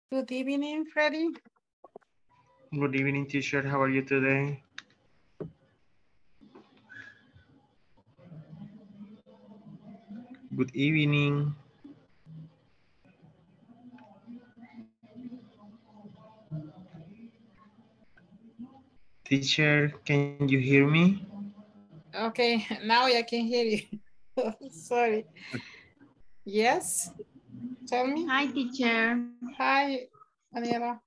Good evening, Freddie. Good evening, teacher. How are you today? Good evening. Teacher, can you hear me? Okay, now I can hear you. Sorry. Yes, tell me. Hi, teacher. Hi, Daniela.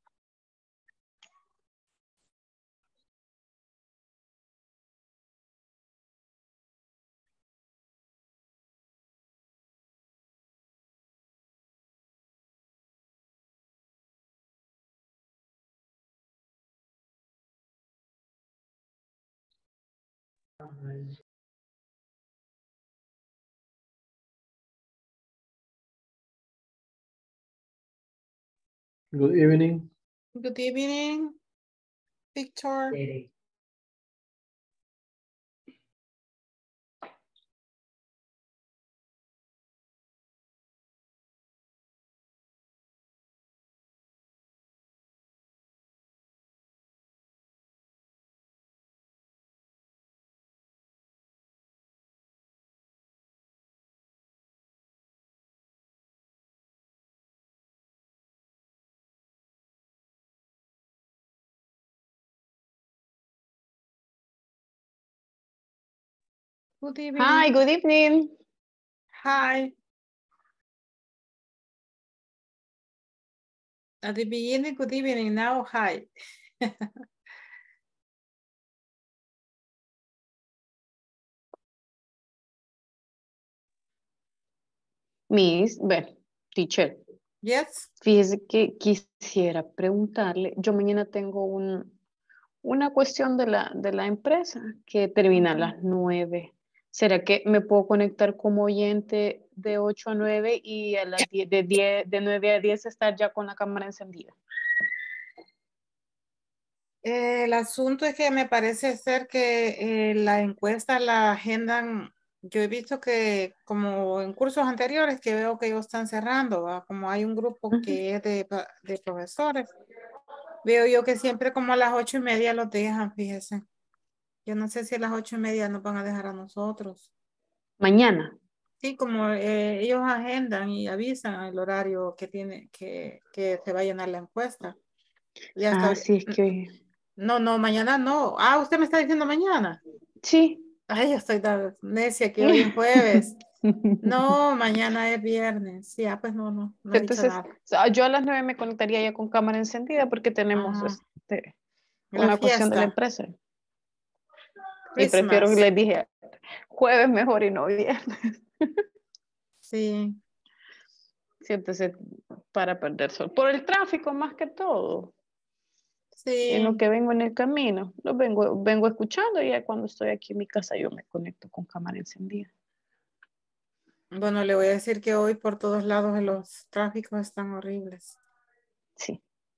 Good evening. Good evening, Victor. Good evening. Hi, good evening. Hi. At the beginning, good evening. Now, hi. Miss, bueno, teacher, Yes. fíjese que quisiera preguntarle, yo mañana tengo una cuestión de la empresa que termina a las 9. ¿Será que me puedo conectar como oyente de 8 a 9 y a las 10, de 9 a 10 estar ya con la cámara encendida? El asunto es que me parece ser que la encuesta la agendan. Yo he visto que como en cursos anteriores que veo que ellos están cerrando, ¿va? Como hay un grupo que es de profesores, veo yo que siempre como a las 8:30 los dejan, fíjese. Yo no sé si a las 8:30 nos van a dejar a nosotros. Mañana. Sí, como ellos agendan y avisan el horario que tiene que se va a llenar la encuesta. Ya está. Sí, es que... No, mañana no. Ah, usted me está diciendo mañana. Sí. Ay, yo estoy tan necia que hoy es jueves. No, mañana es viernes. Sí, pues no he dicho Entonces, nada. yo a las 9 me conectaría ya con cámara encendida porque tenemos La una cuestión de la fiesta. empresa. Y prefiero que Christmas. les dije jueves mejor y no viernes. Sí. Sí, entonces, para perder sol. Por el tráfico más que todo. Sí. En lo que vengo en el camino. Lo vengo escuchando y ya cuando estoy aquí en mi casa yo me conecto con cámara encendida. Bueno, le voy a decir que hoy por todos lados los tráficos están horribles. Sí.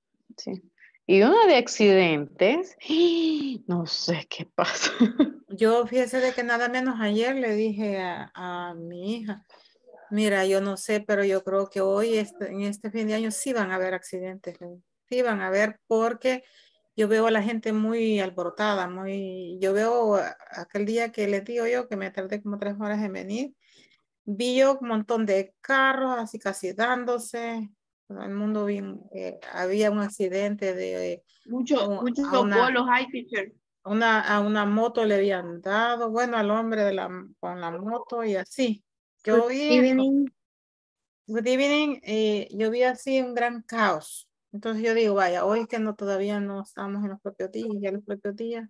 Y uno de accidentes, no sé qué pasa. Yo fíjese de que nada menos ayer le dije a mi hija, mira, yo no sé, pero yo creo que hoy en este fin de año sí van a haber accidentes. Sí van a haber porque yo veo a la gente muy alborotada, yo veo aquel día que les digo yo que me tardé como 3 horas en venir, vi yo un montón de carros así casi dándose, todo el mundo bien, había un accidente de Muchos a bolos hay, teacher. a una moto le habían dado, bueno, al hombre con la moto y así. Yo Good vi, evening. good evening, yo vi así un gran caos. Entonces yo digo, vaya, hoy que no todavía no estamos en los propios días, ya los propios días.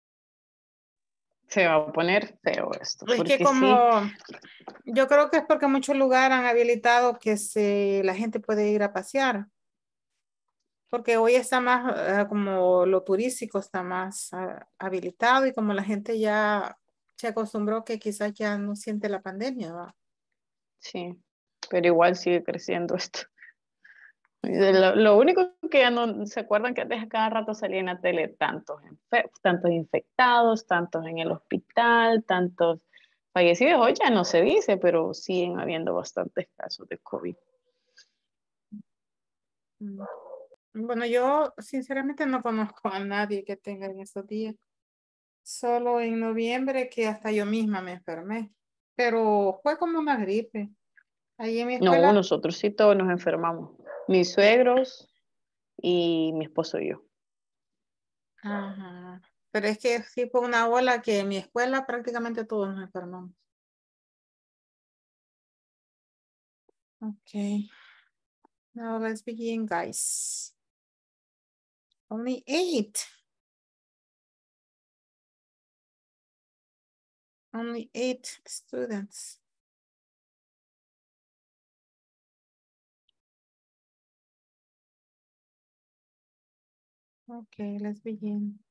Se va a poner feo esto. Es que Porque como, yo creo que es porque muchos lugares han habilitado que la gente puede ir a pasear. Porque hoy está más, como lo turístico está más habilitado y como la gente ya se acostumbró que quizás ya no siente la pandemia, ¿va? sí, pero igual sigue creciendo esto. Lo único que ya no se acuerdan que antes a cada rato salía en la tele tantos infectados, tantos en el hospital, tantos fallecidos. Hoy ya no se dice, pero siguen habiendo bastantes casos de COVID. Mm. Bueno, yo sinceramente no conozco a nadie que tenga en estos días. Solo en noviembre que hasta yo misma me enfermé. Pero fue como una gripe. Ahí en mi No, escuela. nosotros sí todos nos enfermamos. Mis suegros y mi esposo y yo. Ajá. Pero es que sí fue una ola que en mi escuela prácticamente todos nos enfermamos. Okay. Now let's begin, guys. Only 8. Only 8 students. Okay, let's begin.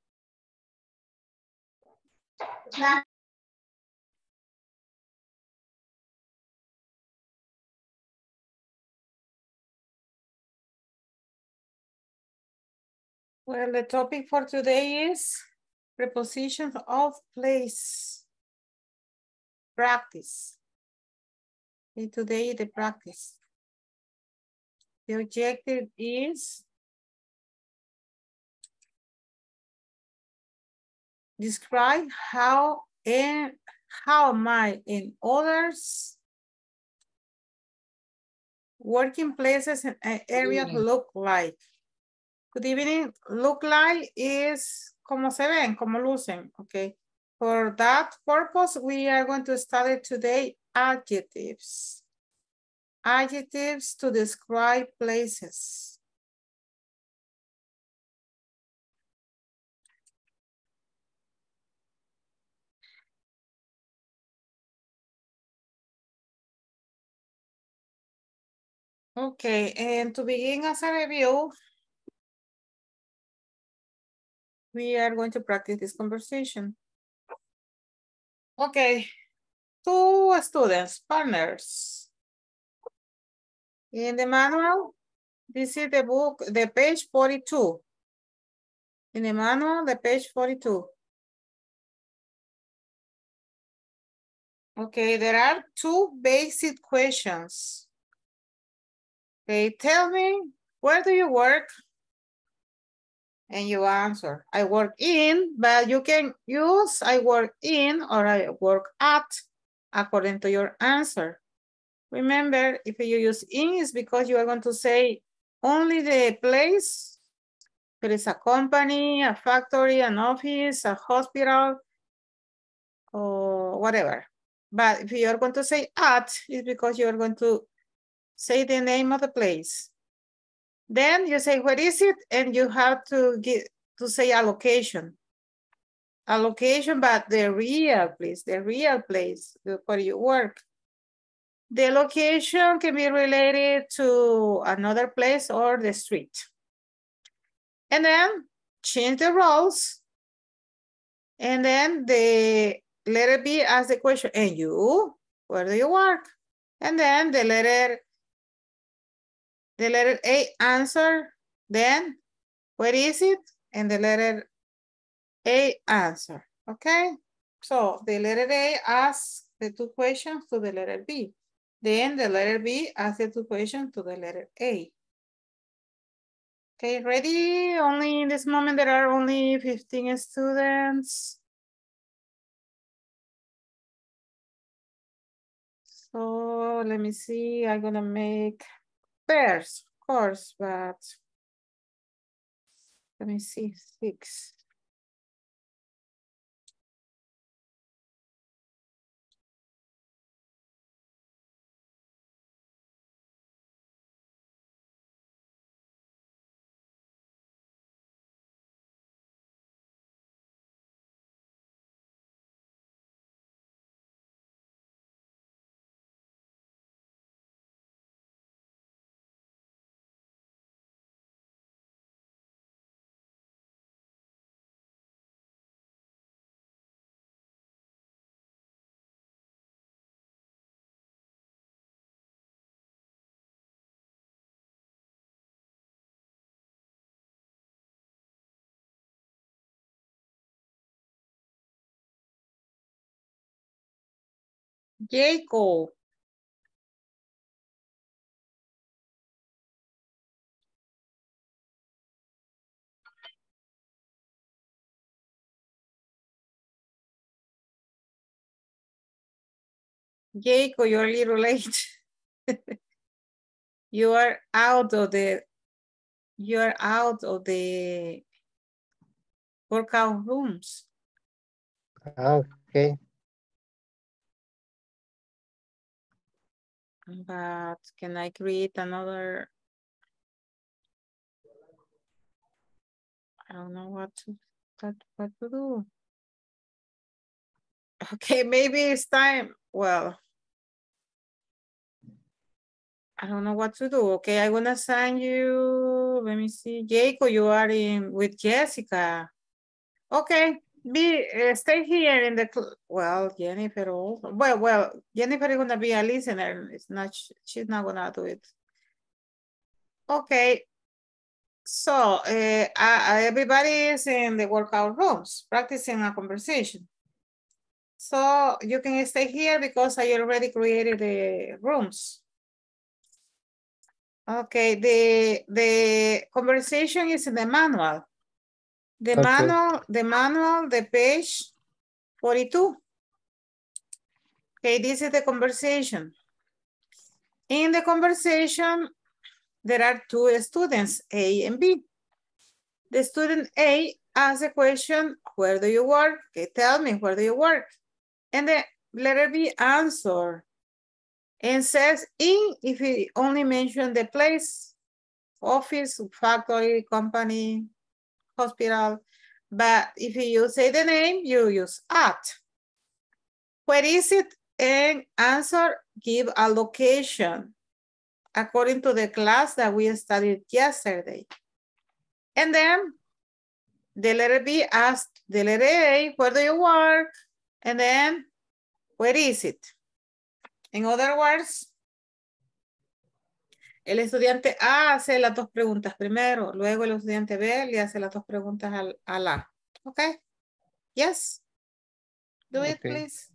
Well, the topic for today is prepositions of place. Practice. Okay, today the practice. The objective is describe how my and others working places and areas look like. Good evening. Look like is como se ven, como lucen. Okay. For that purpose, we are going to study today adjectives. Adjectives to describe places. Okay, and to begin as a review, we are going to practice this conversation. Okay, 2 students, partners. In the manual, this is the book, the page 42. In the manual, the page 42. Okay, there are 2 basic questions. Okay, tell me, where do you work? And you answer, I work in, but you can use I work in or I work at according to your answer. Remember, if you use in, it's because you are going to say only the place. There is a company, a factory, an office, a hospital, or whatever. But if you are going to say at, it's because you are going to say the name of the place. Then you say, where is it? And you have to say a location. A location, but the real place where you work. The location can be related to another place or the street. And then change the roles. And then the letter B asks the question, and you, where do you work? And then the letter A answer, then where is it? And the letter A answer, okay? So the letter A asks the 2 questions to the letter B. Then the letter B asks the 2 questions to the letter A. Okay, ready? Only in this moment, there are only 15 students. So let me see, I'm gonna make pairs, of course, but let me see, 6. Jacob. Jacob, you're a little late. You are out of the workout rooms. Okay. But can I create another? I don't know what to do. Okay, maybe it's time. Well, I don't know what to do. Okay, I'm gonna assign you. Let me see. Jacob, you are in with Jessica. Okay, stay here in the well, Jennifer also. Well, Jennifer is gonna be a listener. It's not. She's not gonna do it. Okay. So everybody is in the workout rooms practicing a conversation. So you can stay here because I already created the rooms. Okay, the conversation is in the manual. The Okay. manual, the page 42. Okay, this is the conversation. In the conversation, there are two students, A and B. The student A asks a question, where do you work? Okay, tell me, where do you work? And the letter B answer and says in if he only mentioned the place, office, factory, company, hospital. But if you say the name, you use at. Where is it? And answer, give a location according to the class that we studied yesterday. And then the letter B asked the letter A, where do you work? And then, where is it? In other words, el estudiante A hace las dos preguntas primero, luego el estudiante B le hace las dos preguntas al A. Okay? Yes? Do it, Okay. please.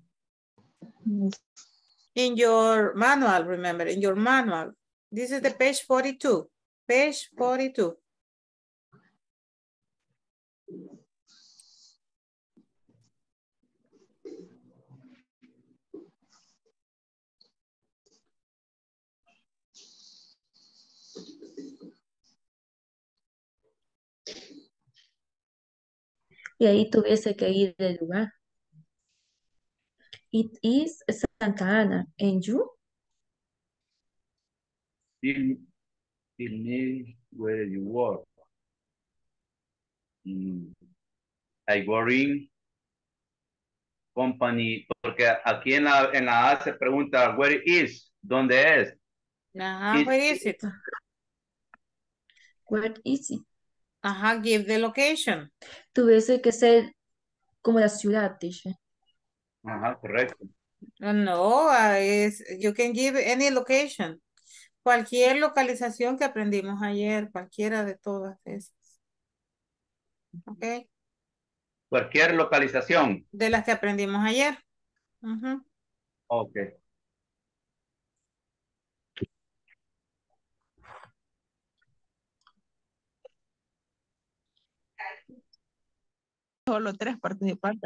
In your manual, remember, in your manual. This is the page 42. Page 42. Y ahí tuviese que ir del lugar. It is Santa Ana. And you? Tell me where you work. I work in company, porque aquí en la A se pregunta, where is, ¿dónde es? Ajá, where is it? Where is it? Ajá, give the location. Tuviese que ser como la ciudad, dice. Ajá, correcto. No, you can give any location. Cualquier localización que aprendimos ayer, cualquiera de todas esas. Ok. Cualquier localización. De las que aprendimos ayer. Ujú. Ok. Solo 3 participantes.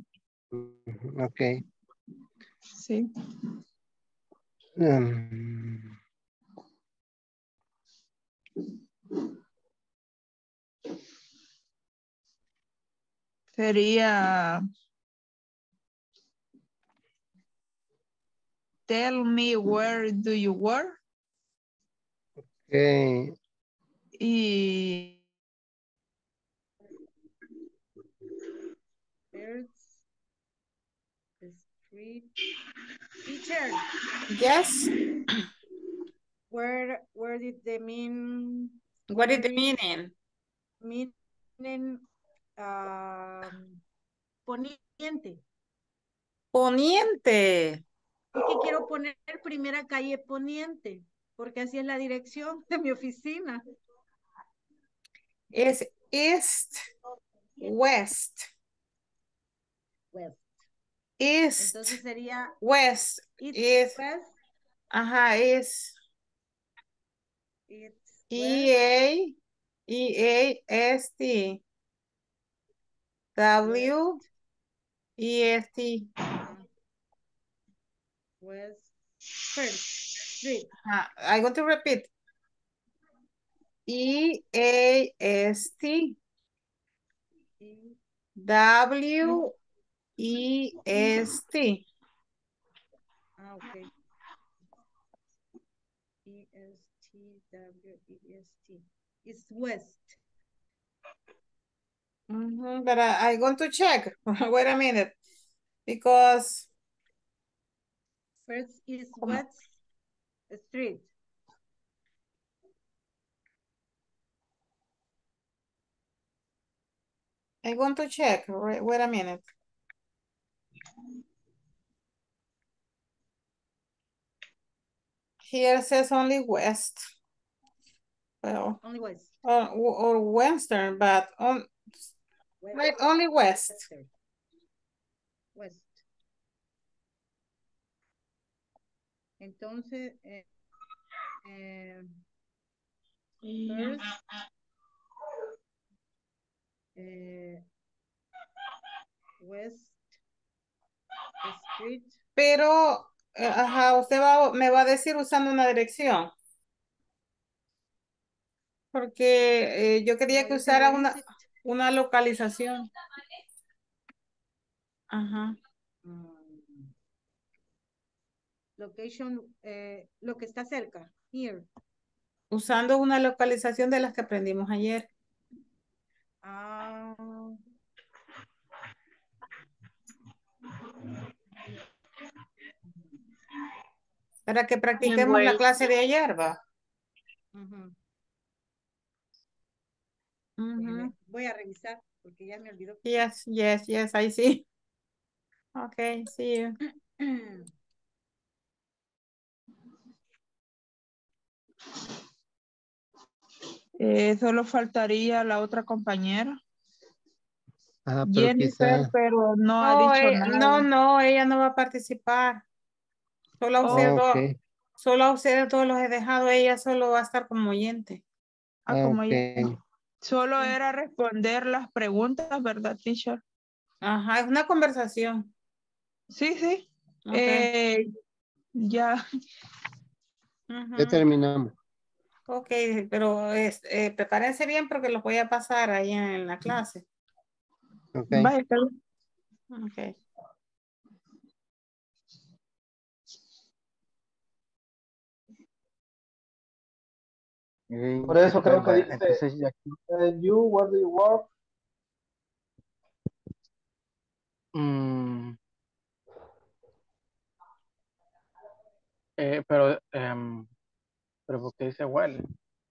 Okay. Sí. Sería tell me where do you work? Okay. Y Teacher, Yes. where did the mean? What is the meaning? Meaning poniente. Poniente. Es que quiero poner primera calle poniente, porque así es la dirección de mi oficina. Es east, west. West. East, Entonces sería west. east, west. Ajá, es East, E-A-S-T. W-E-S-T. West First Street. I'm going to repeat. E-A-S-T. E- W-E-S-T. Okay. E-S-T-W-E-S-T. It's West. But I'm going to check. Wait a minute. Because First is ¿Cómo? West Street. I'm going to check. Wait a minute. Here says only West. Well, Only West. or Western, but West. right, only West. Western. West. Entonces, first, West Street. Pero, ajá, usted me va a decir usando una dirección. Porque yo quería que What usara is it? una localización. Ajá. Location, lo que está cerca. Here. Usando una localización de las que aprendimos ayer. Ah, Para que practiquemos la clase de ayer, ¿va? ujú. Ujú. Voy a revisar porque ya me olvidó. Yes, I see. Okay, see you. Solo faltaría la otra compañera, Ah, pero Jennifer, quizá. pero no ha dicho nada. No, ella no va a participar. Solo a ustedes dos. Ok. Solo a ustedes dos los he dejado. Ella solo va a estar como oyente. Como Ok. ya. Solo era responder las preguntas, ¿verdad, teacher? Ajá, es una conversación. Sí, sí. Ok. Ya. Ujú. Ya terminamos. Ok, pero prepárense bien porque los voy a pasar ahí en la clase. Ok. Vaya, está bien. Ok. Por eso creo que dice, Entonces ya and you, where do you work? mm, pero ¿por qué dice well?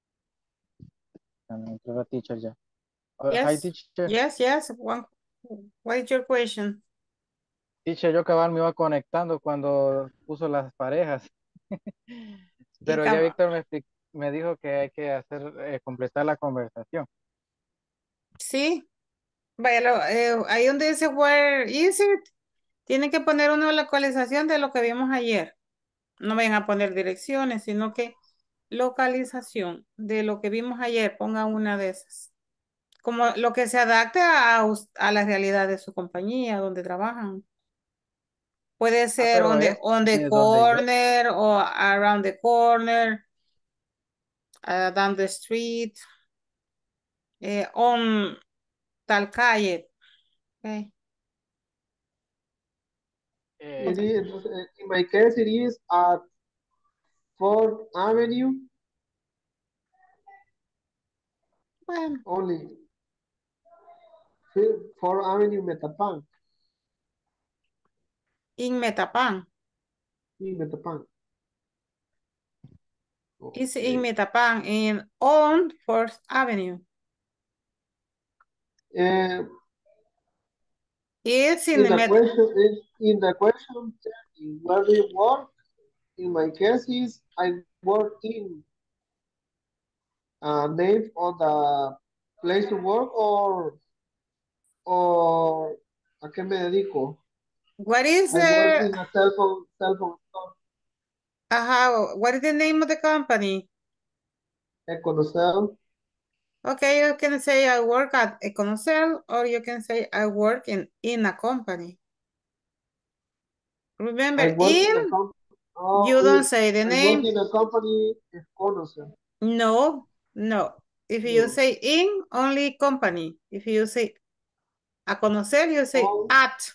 Entró la teacher ya. Hi Yes, teacher. yes. What is your question? Teacher, yo cabal me iba conectando cuando puso las parejas. Pero ya Víctor me dijo que hay que hacer completar la conversación. Sí. Vaya, ahí donde dice where is it, tiene que poner una localización de lo que vimos ayer. No vayan a poner direcciones, sino que localización de lo que vimos ayer. Ponga una de esas. Como lo que se adapte a la realidad de su compañía, donde trabajan. Puede ser Pero on es the donde yo. corner o around the corner, down the street, on tal calle. Okay. In my case, it is at 4th Avenue Bueno, only. 4th Avenue, Metapan. in Metapan. In Metapan. It's in Metapan, on 4th Avenue. It's in the In the question, where do you work? In my case, is I work in name of the place to work or ¿a qué me dedico? What is I work in a cell phone store. what is the name of the company? Econocel. Okay, you can say I work at Econocel, or you can say I work in a company. Remember, I work in a company. Oh, You don't say the I work name. in a company, es conocer. No, no. If you No. say in, only company. If you say a conocer, you say Oh, at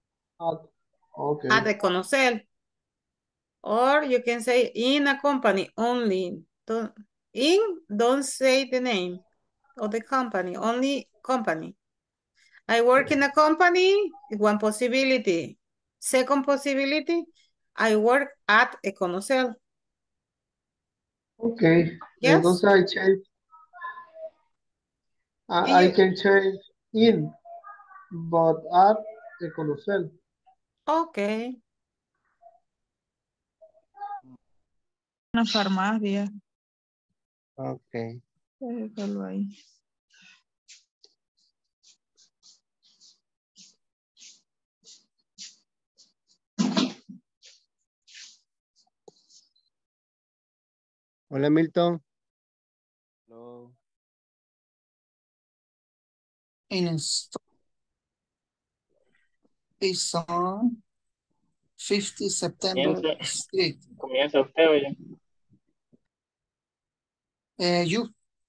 okay. de conocer. Or you can say in a company only. Don't say the name of the company, only company. I work in a company, one possibility. Second possibility, I work at a conocer. Okay. Yes? Entonces I change, I You- can change in, but at de conocer. Okay. Una farmacia. Ok. Déjalo ahí. Hola, Milton. Hello. in is on 50 September Comienza, Street. comienza usted, oye. You,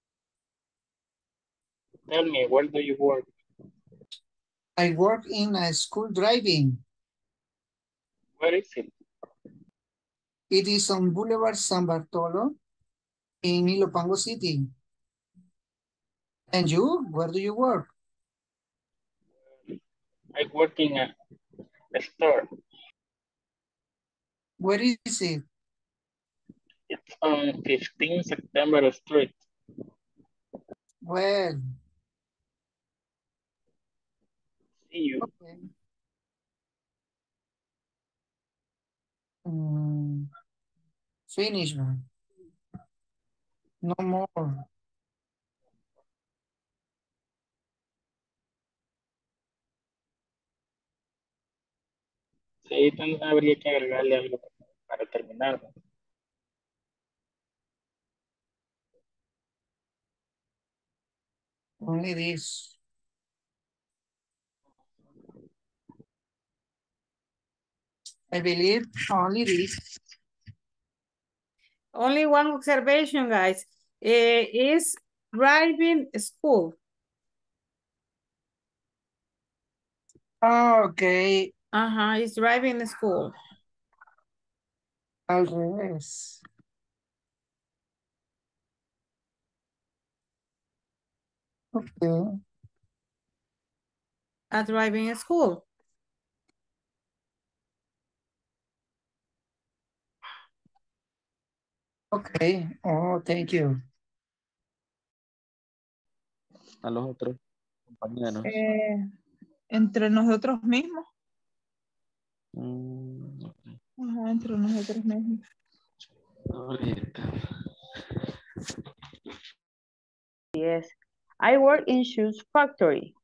Tell me, where do you work? I work in a school driving. Where is it? It is on Boulevard San Bartolo in Ilopango City. And you, where do you work? I work in a store. Where is it? It's on 15 September Street. Well, See you. okay. Mm, finish, man. No more. Sí, entonces habría que agregarle algo para terminar. Only this. I believe only this. Only one observation, guys. Is driving school. Okay. It's driving school. Al revés. Okay. At driving school. Okay. Oh, thank you. A los otros compañeros. Entre nosotros mismos. Ok. Ajá, entre nosotros mismos. Ahorita. Yes. I work in shoes factory.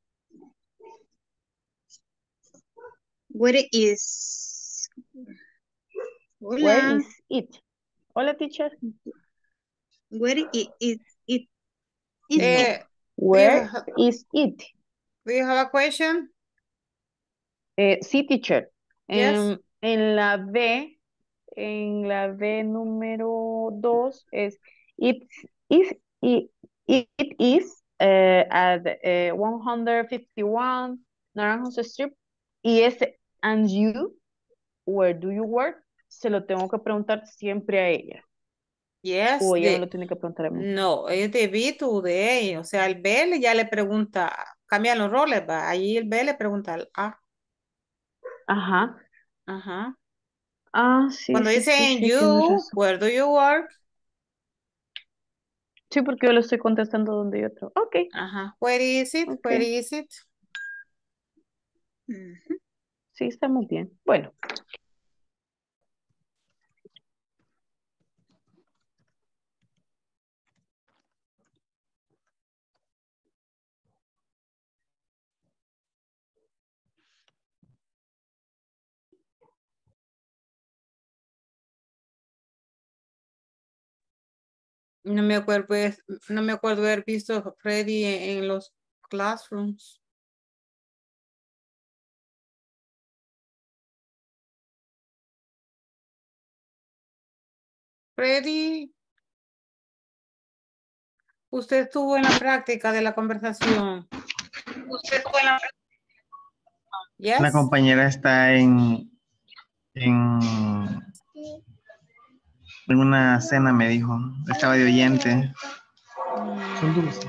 Where is? Hola. Where is it? Hola, teacher. Where is it? Is Eh, it? Where is it? Do you have a question? Sí, teacher. Yes. En la B número 2 es it is at 151 Naranjos Street y ese and you, where do you work? Se lo tengo que preguntar siempre a ella. Yes. O ella me lo tiene que preguntar a mí. No, es de B to de A. O sea, el B ya le pregunta, cambian los roles, va. Ahí el B le pregunta al A. Ajá. Ajá. Ah, sí, Cuando sí, dicen sí, tienes you, razón. where do you work? Sí, porque yo le estoy contestando donde yo trabajo. Ok. Ajá. Where is it? Ok. Where is it? Sí, estamos bien. Bueno. No me acuerdo haber visto a Freddy en los classrooms. Freddy, usted estuvo en la práctica de la conversación. Usted estuvo en la práctica. Yes. La compañera está en una cena, me dijo. Estaba de oyente. Son dulces.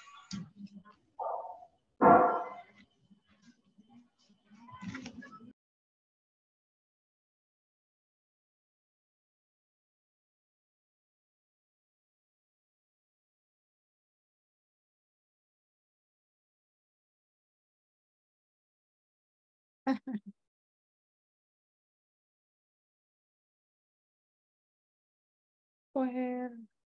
Pues,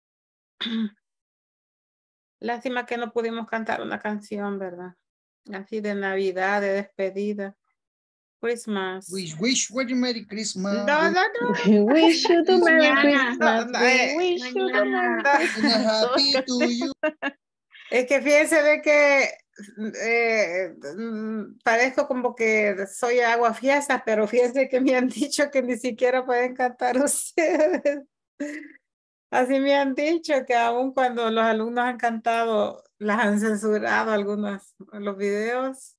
lástima que no pudimos cantar una canción, ¿verdad? Así de Navidad, de despedida. Christmas. Wish you Merry Christmas. No, no, no. We wish you the Merry Mañana. Christmas. No, We wish you the Merry Mañana. And Christmas. happy to you. Es que fíjense de que parezco como que soy agua fiesta, pero fíjense que me han dicho que ni siquiera pueden cantar ustedes. Así me han dicho que aun cuando los alumnos han cantado, las han censurado algunos los videos.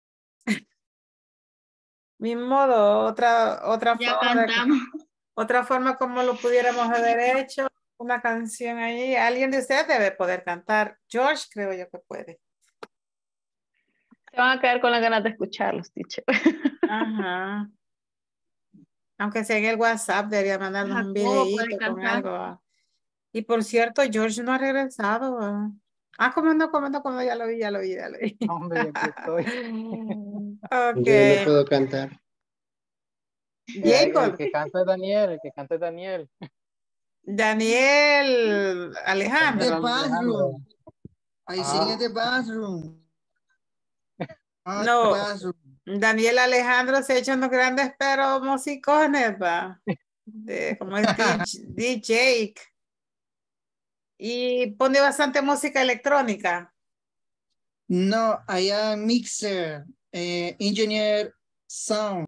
Mi modo, otra Ya forma cantamos. otra forma como lo pudiéramos haber hecho, una canción ahí. Alguien de ustedes debe poder cantar. George, creo yo que puede. Se van a quedar con las ganas de escucharlos, teacher. Ajá. Aunque sea en el WhatsApp, debería mandarnos un Jacobo puede videíto con cantar. algo. ¿Va? Y por cierto, George no ha regresado. ¿Va? ¿Cómo no? Ya lo vi. Hombre, aquí estoy. Ok. Yo no puedo cantar. El Jacob, que canta es Daniel, el que canta es Daniel. Daniel, Alejandro. The Alejandro. bathroom. I sing Ah. in the bathroom. No, Bathroom. Daniel Alejandro se ha hecho unos grandes pero musicones, va. Como es DJ. Y pone bastante música electrónica. No, I am mixer, engineer, sound,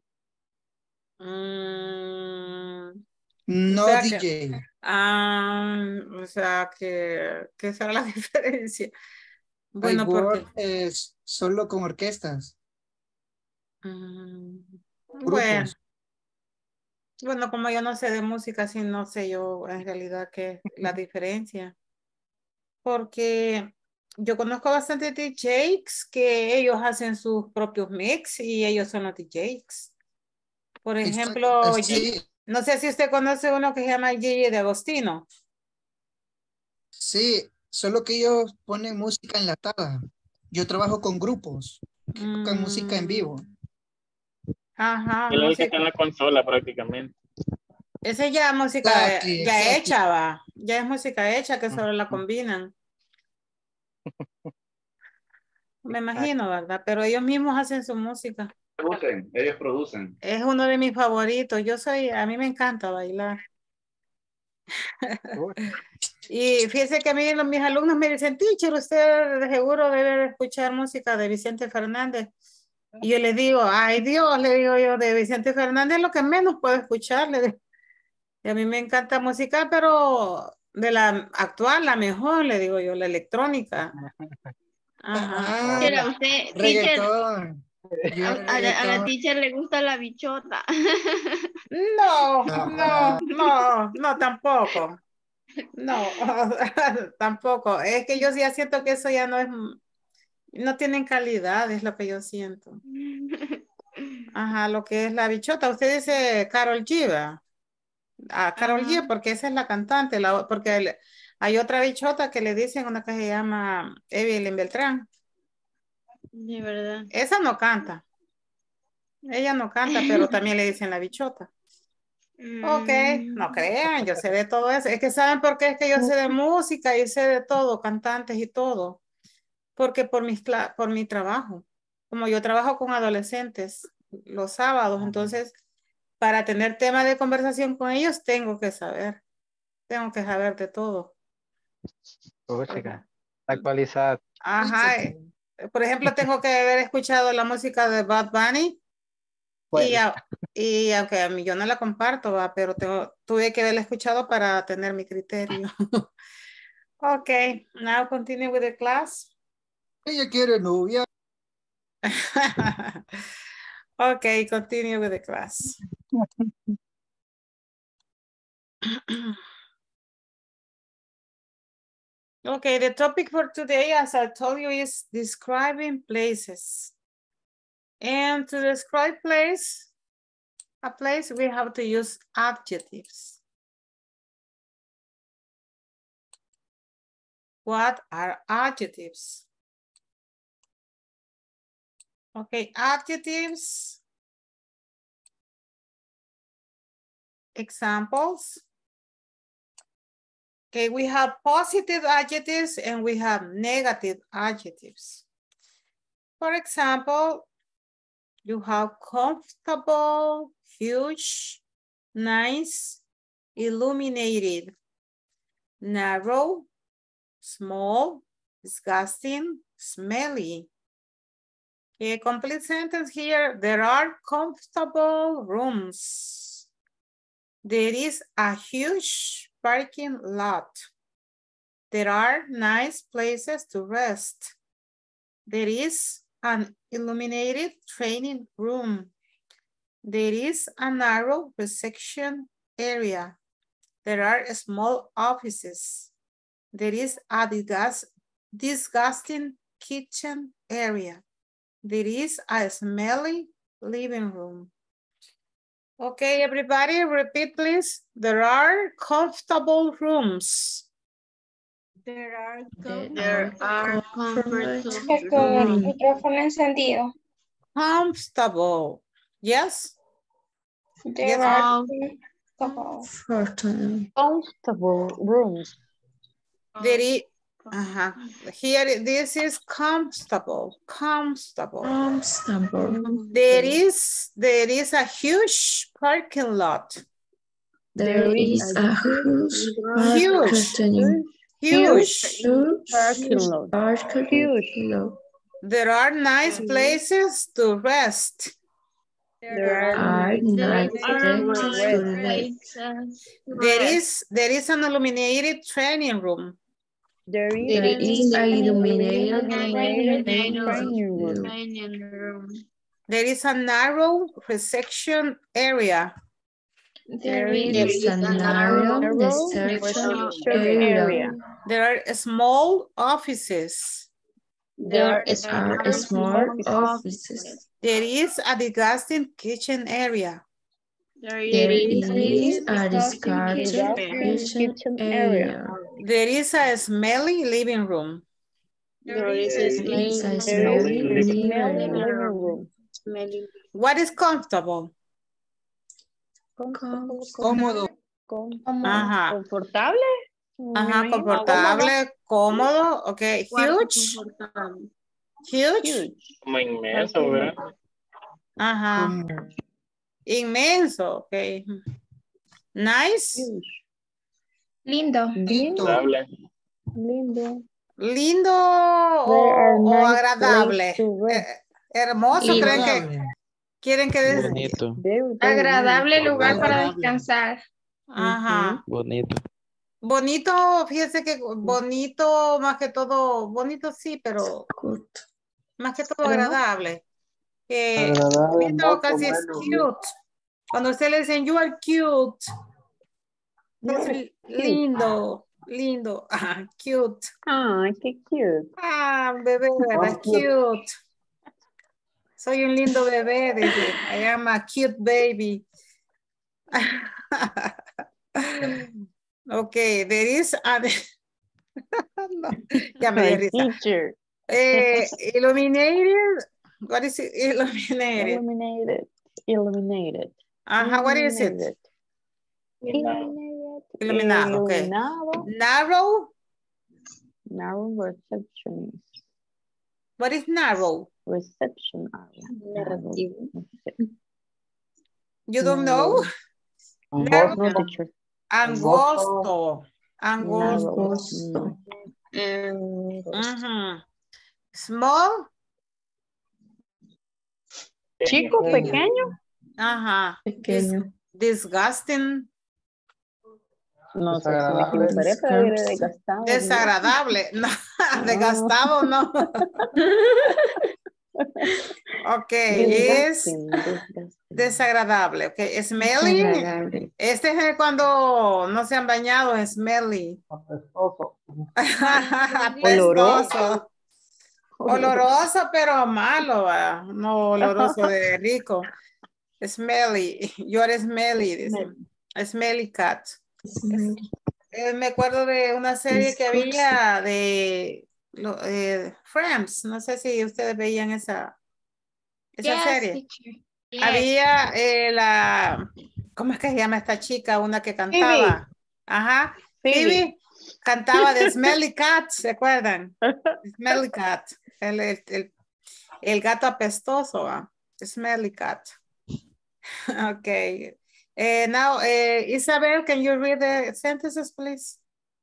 no o sea DJ. o sea que, ¿qué será la diferencia? I Bueno, work porque... solo con orquestas, bueno, grupos. bueno, como yo no sé de música, sí no sé yo en realidad qué es la diferencia. Porque yo conozco bastante DJs que ellos hacen sus propios mix y ellos son los DJs. Por ejemplo, Sí, no sé si usted conoce uno que se llama Gigi de Agostino. sí, solo que ellos ponen música enlatada. Yo trabajo con grupos que tocan música en vivo. Ajá, Él es el que está música. en la consola prácticamente. Esa ya es música Exactly, ya exactly. hecha, va. Ya es música hecha que solo la combinan. Me imagino, ¿verdad? Pero ellos mismos hacen su música. Ellos producen. Es uno de mis favoritos. A mí me encanta bailar. Y fíjese que a mí mis alumnos me dicen, teacher, usted de seguro debe escuchar música de Vicente Fernández. Y yo les digo, ay Dios, le digo yo, de Vicente Fernández es lo que menos puedo escuchar. Le digo. Y a mí me encanta música, pero de la actual, la mejor, le digo yo, la electrónica. Ajá. Teacher, a usted, teacher, Reggaetón. a la teacher le gusta la bichota. No, tampoco. No, tampoco. Es que yo sí siento que eso ya no tienen calidad, es lo que yo siento. Ajá, lo que es la bichota. Usted dice Karol G, ¿verdad? Karol G, porque esa es la cantante, porque hay otra bichota que le dicen, una que se llama Evelyn Beltrán. De verdad. Esa no canta. Ella no canta, pero también le dicen la bichota. Ok, no crean, yo sé de todo eso. Es que saben por qué es que yo sé de música y sé de todo, cantantes y todo. Porque por mi trabajo. Como yo trabajo con adolescentes los sábados, entonces para tener tema de conversación con ellos tengo que saber de todo. Chica, actualizada. Ajá. Por ejemplo, tengo que haber escuchado la música de Bad Bunny Pues, y aunque a mí yo no la comparto, ¿va? Pero tuve que haberla escuchado para tener mi criterio. Okay, now continue with the class. Ella quiere novia. Okay, continue with the class. Okay, the topic for today, as I told you, is describing places. And to describe a place, we have to use adjectives. What are adjectives? Okay, adjectives. Examples. Okay, we have positive adjectives and we have negative adjectives. For example, you have comfortable, huge, nice, illuminated, narrow, small, disgusting, smelly. A complete sentence here. There are comfortable rooms. There is a huge parking lot. There are nice places to rest. There is an illuminated training room. There is a narrow reception area. There are small offices. There is a disgusting kitchen area. There is a smelly living room. Okay, everybody, repeat please. There are comfortable rooms. There are Con el micrófono encendido. Comfortable. Yes? There Yes. are Comfortable rooms. There is, here, this is comfortable. There is a huge parking lot. There is a huge parking lot. There are nice places to rest. There are There is an illuminated training room. There is an illuminated training room. There is a narrow reception area. There is a narrow reception area. There are small offices. There are small offices. There is a disgusting kitchen area. There is a discarded kitchen area. There is a smelly living room. There is a smelly living room. What is comfortable? Cómodo. Ajá. Confortable. Ajá, confortable, cómodo, okay. Huge. Huge. Como inmenso, ¿verdad? Ajá. Inmenso, okay. Nice. Lindo. Agradable. Lindo o agradable. Hermoso, quieren que Bonito. Agradable lugar para descansar. Ajá. Bonito. Bonito, fíjese que bonito, más que todo, bonito sí, pero más que todo agradable. Bonito casi es cute. Cuando usted le dicen, you are cute. Entonces, lindo. Ah, cute. Ah, qué cute. Ah, bebé, ¿verdad? Cute. Soy un lindo bebé, dice. I am a cute baby. Okay, there is a... no, ya me dio risa. Teacher. Illuminated. What is it? Illuminated. Illuminated. What is it? Iluminado. Okay. Narrow. Narrow receptionist. What is narrow? Reception area. You don't know? No, teacher. Angosto. Small. Chico, pequeño. Ajá. Pequeño. Disgusting. No sé si me equivocaré, pero diré desgastado. ¿no? Desagradable. No, desgastado no. Ok, es desagradable. Ok, smelly. Desagradable. Este es cuando no se han bañado, es smelly. Apestoso. Oloroso, pero malo. No oloroso de rico. Smelly. You're smelly. Dice. Smelly cat. Me acuerdo de una serie que había de Friends. No sé si ustedes veían esa serie. Yes. Había ¿cómo es que se llama esta chica? Una que cantaba. Ajá. Phoebe cantaba de Smelly Cat, ¿se acuerdan? Smelly Cat. El gato apestoso. Smelly Cat. Okay. Now, Isabel, can you read the sentences, please?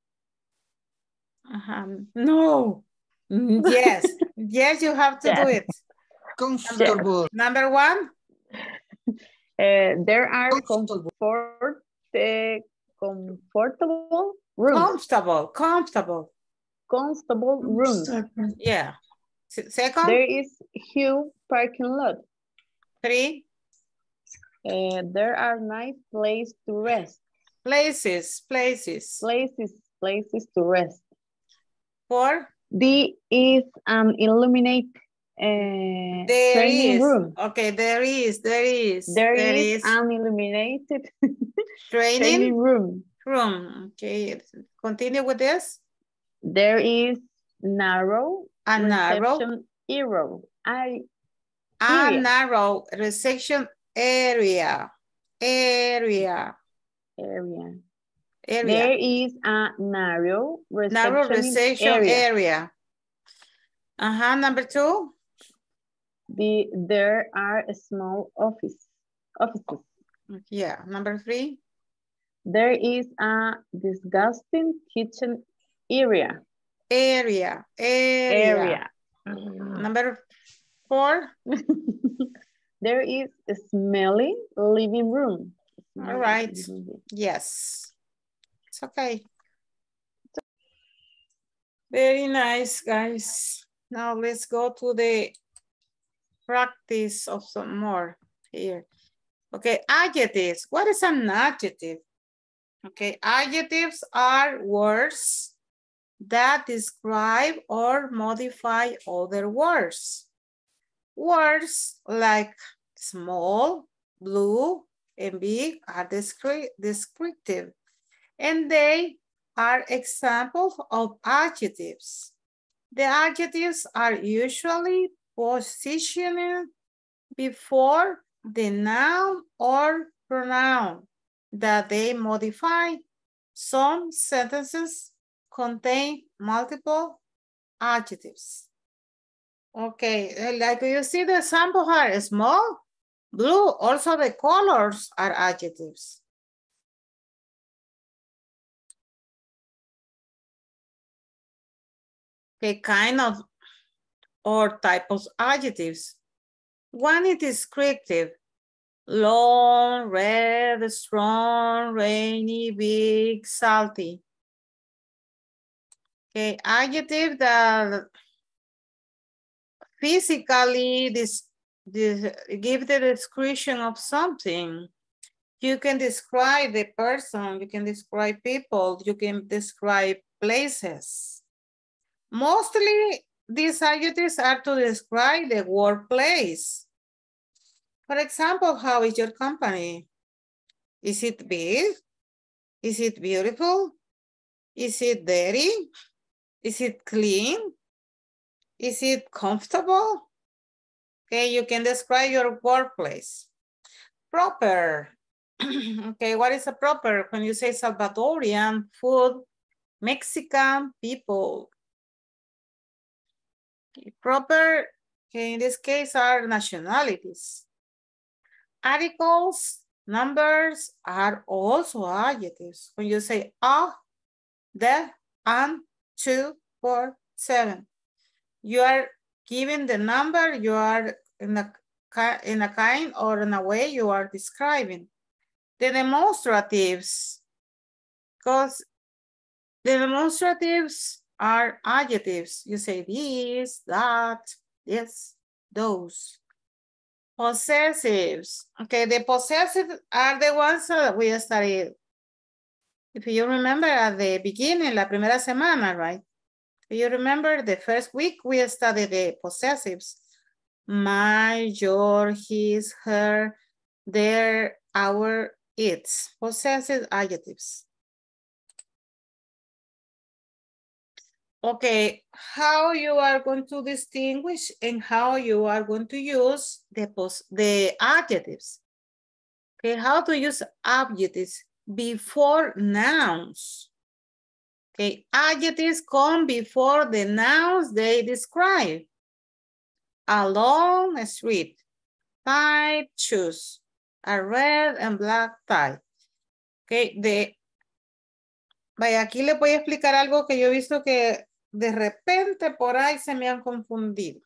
No. Yes. Yes, you have to do it. Comfortable. Number one. There are comfortable rooms. Comfortable rooms. Yeah. Second. There is huge parking lot. 3. There are nice places to rest. Places to rest. 4. There is an illuminated training room. Okay, there is an illuminated training room. Okay, continue with this. There is narrow reception narrow reception area. There is a narrow reception area. Number 2. There are small offices. Yeah. Number 3. There is a disgusting kitchen area. Number 4. There is a smelly living room. All right. Yes. It's okay. Very nice, guys. Now let's go to the practice of some more here. Okay, adjectives. What is an adjective? Okay, adjectives are words that describe or modify other words. Words like small, blue, and big are descriptive, and they are examples of adjectives. The adjectives are usually positioned before the noun or pronoun that they modify. Some sentences contain multiple adjectives. Okay, like you see the examples are small, blue, also the colors are adjectives. Okay, kind of or type of adjectives. One is descriptive. Long, red, strong, rainy, big, salty. Okay, adjective that physically give the description of something. You can describe the person, you can describe people, you can describe places. Mostly these adjectives are to describe the workplace. For example, how is your company? Is it big? Is it beautiful? Is it dirty? Is it clean? Is it comfortable? Okay, you can describe your workplace. Proper. Okay, what is a proper? When you say Salvadorian, food, Mexican, people. Okay, proper, okay, in this case, are nationalities. Articles, numbers are also adjectives. When you say a, the, and, 2, 4, 7. You are giving the number, you are in a kind or in a way you are describing. The demonstratives, because the demonstratives are adjectives. You say this, that, this, those. Possessives. Okay, the possessives are the ones that we studied. If you remember at the beginning, la primera semana, right? If you remember the first week, we studied the possessives. My, your, his, her, their, our, its. Possessive adjectives. Okay, how you are going to distinguish and how you are going to use the adjectives. Okay, how to use adjectives before nouns. Okay, adjectives come before the nouns they describe. A long street, tight shoes, a red and black tie. Okay, vaya, aquí les voy a explicar algo que yo he visto que de repente por ahí se me han confundido.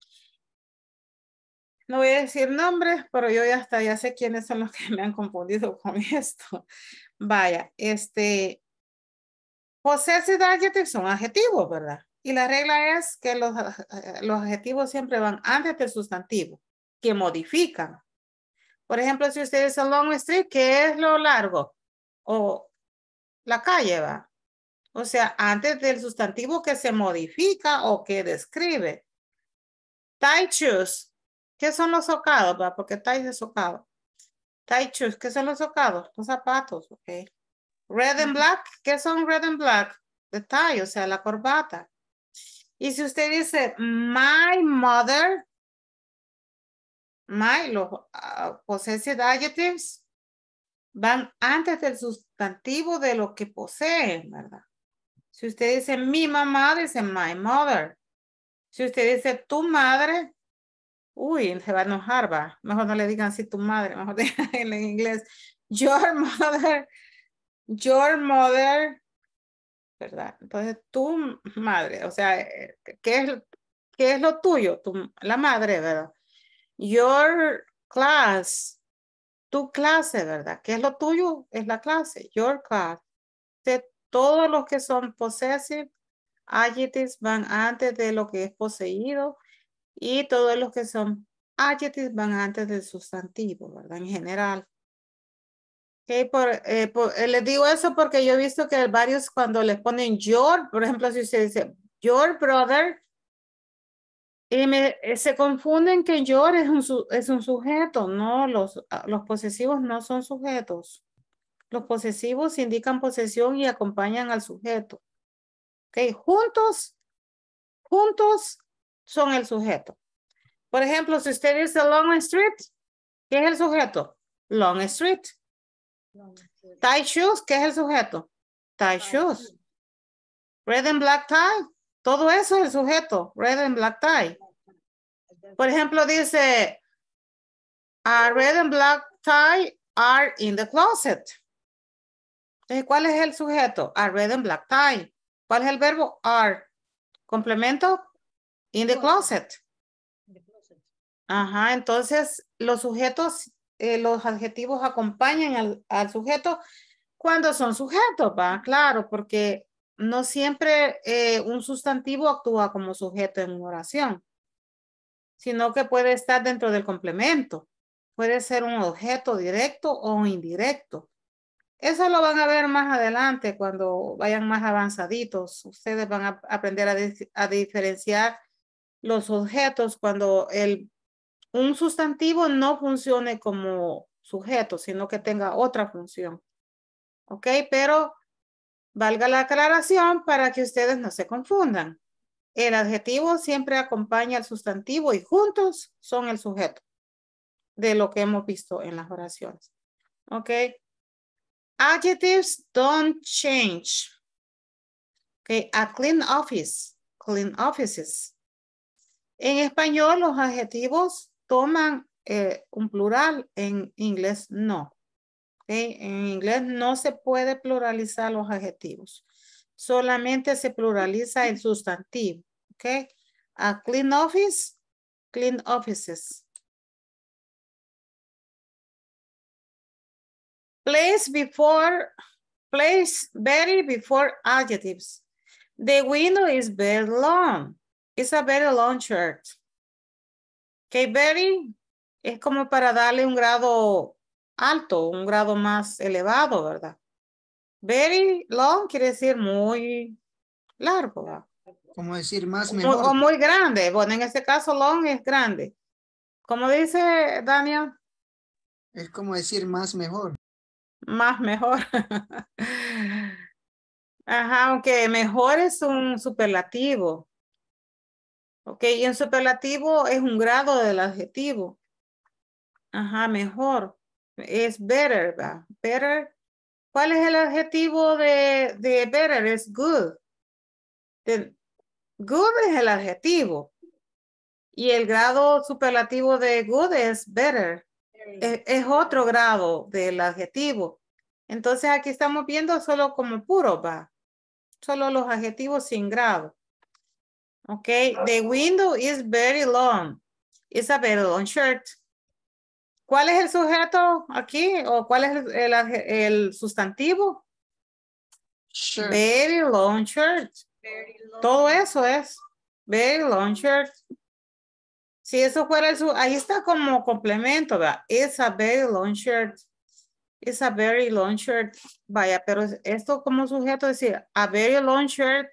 No voy a decir nombres, pero yo ya sé quiénes son los que me han confundido con esto. Vaya, possessive adjectives son adjetivos, ¿verdad? Y la regla es que los adjetivos siempre van antes del sustantivo, que modifican. Por ejemplo, si usted dice long street, ¿qué es lo largo? O la calle, ¿va? O sea, antes del sustantivo que se modifica o que describe. Tight shoes. ¿Qué son los socados? ¿Va? Porque tight es socado. Tight shoes. ¿Qué son los socados? Los zapatos. Ok. Red and black. ¿Qué son red and black? The tie, o sea, la corbata. Y si usted dice, my mother, los possessive adjectives van antes del sustantivo de lo que poseen, ¿verdad? Si usted dice mi mamá, dice my mother. Si usted dice tu madre, uy, se va a enojar, va. Mejor no le digan así tu madre, mejor digan en inglés. Your mother, ¿verdad? Entonces, tu madre, o sea, ¿qué es lo tuyo? La madre, ¿verdad? Your class, tu clase, ¿verdad? ¿Qué es lo tuyo? Es la clase, your class. Todos los que son possessive adjectives van antes de lo que es poseído y todos los que son adjectives van antes del sustantivo, ¿verdad? En general. Okay, les digo eso porque yo he visto que varios cuando les ponen your, por ejemplo, si usted dice your brother, se confunden que your es un sujeto, no, los posesivos no son sujetos. Los posesivos indican posesión y acompañan al sujeto. Ok, juntos son el sujeto. Por ejemplo, si usted dice long street, ¿qué es el sujeto? Long street. Tie shoes, ¿qué es el sujeto? Tie shoes. Red and black tie, todo eso es el sujeto. Red and black tie. Por ejemplo, dice, a red and black tie are in the closet. Entonces, ¿cuál es el sujeto? A red and black tie. ¿Cuál es el verbo? Are. Complemento. In the closet. Ajá, entonces los sujetos, los adjetivos acompañan al sujeto cuando son sujetos, ¿va? Claro, porque no siempre un sustantivo actúa como sujeto en una oración, sino que puede estar dentro del complemento. Puede ser un objeto directo o indirecto. Eso lo van a ver más adelante cuando vayan más avanzaditos. Ustedes van a aprender a diferenciar los objetos cuando un sustantivo no funcione como sujeto, sino que tenga otra función. ¿Ok? Pero valga la aclaración para que ustedes no se confundan. El adjetivo siempre acompaña al sustantivo y juntos son el sujeto de lo que hemos visto en las oraciones. ¿Ok? Adjectives don't change. Okay, a clean office, clean offices. En español los adjetivos toman un plural, en inglés no. Okay, en inglés no se puede pluralizar los adjetivos. Solamente se pluraliza el sustantivo. Okay, a clean office, clean offices. Place very before adjectives. The window is very long. It's a very long shirt. Okay, very es como para darle un grado alto, un grado más elevado, ¿verdad? Very long quiere decir muy largo, ¿verdad? Como decir más O mejor. muy grande. Bueno, en este caso long es grande. Como dice Daniel. Es como decir más mejor. Más mejor. Ajá, aunque mejor es un superlativo. Ok, y un superlativo es un grado del adjetivo. Ajá, mejor. Es better, ¿verdad? Better. ¿Cuál es el adjetivo de better? Es good. Good es el adjetivo. Y el grado superlativo de good es better. Es otro grado del adjetivo. Entonces aquí estamos viendo solo como puro, va. Solo los adjetivos sin grado. Ok. The window is very long. It's a very long shirt. ¿Cuál es el sujeto aquí? ¿O cuál es el sustantivo? Shirt. Very long shirt. Todo eso es. Very long shirt. Si eso fuera ahí está como complemento, ¿verdad? It's a very long shirt. It's a very long shirt. Vaya, pero esto como sujeto decir, a very long shirt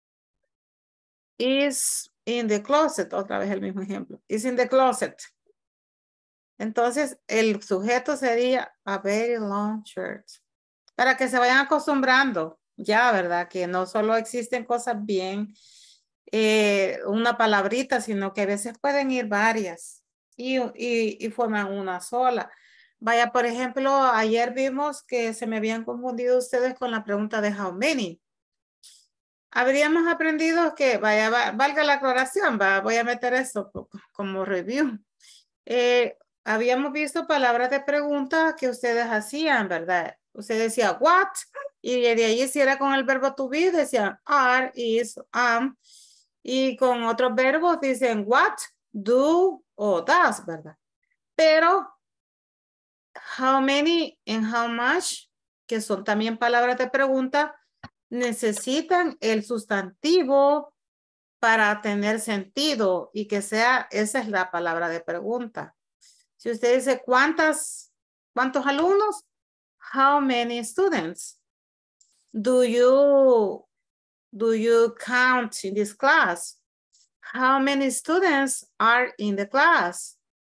is in the closet. Otra vez el mismo ejemplo. Is in the closet. Entonces, el sujeto sería a very long shirt. Para que se vayan acostumbrando, ya, ¿verdad? Que no solo existen cosas bien, una palabrita, sino que a veces pueden ir varias y forman una sola. Vaya, por ejemplo, ayer vimos que se me habían confundido ustedes con la pregunta de how many. Habríamos aprendido que, vaya, valga la aclaración, voy a meter esto como review. Habíamos visto palabras de pregunta que ustedes hacían, ¿verdad? Usted decía what, y de ahí si era con el verbo to be, decían are, is, am, y con otros verbos dicen what, do o does, ¿verdad? Pero how many and how much, que son también palabras de pregunta, necesitan el sustantivo para tener sentido y que sea, esa es la palabra de pregunta. Si usted dice ¿cuántos alumnos? How many students? Do you count in this class? How many students are in the class?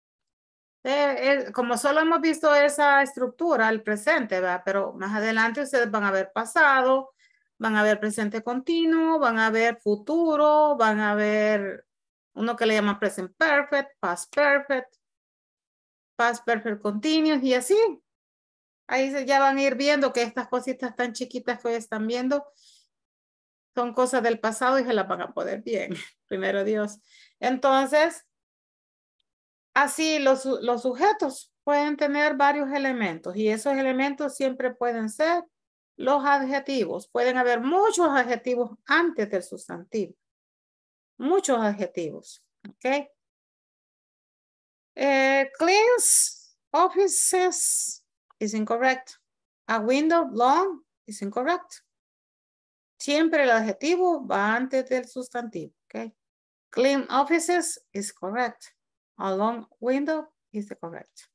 Como solo hemos visto esa estructura, el presente, ¿verdad? Pero más adelante ustedes van a ver pasado, van a ver presente continuo, van a ver futuro, van a ver uno que le llaman present perfect, past perfect continuous y así. Ahí ya van a ir viendo que estas cositas tan chiquitas que hoy están viendo son cosas del pasado y se las van a poder bien, primero Dios. Entonces, así los sujetos pueden tener varios elementos y esos elementos siempre pueden ser los adjetivos. Pueden haber muchos adjetivos antes del sustantivo. Muchos adjetivos. ¿Ok? Cleans offices is incorrect. A window long is incorrect. Siempre el adjetivo va antes del sustantivo. ¿Ok? Clean offices is correct. A long window is the correct.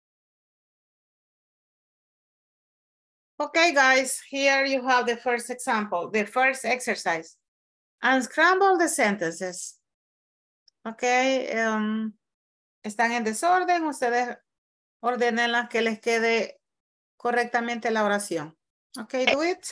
Okay, guys, here you have the first example, the first exercise. Unscramble the sentences. Okay, están en desorden, ustedes ordenen las que les quede correctamente la oración. Okay, do it.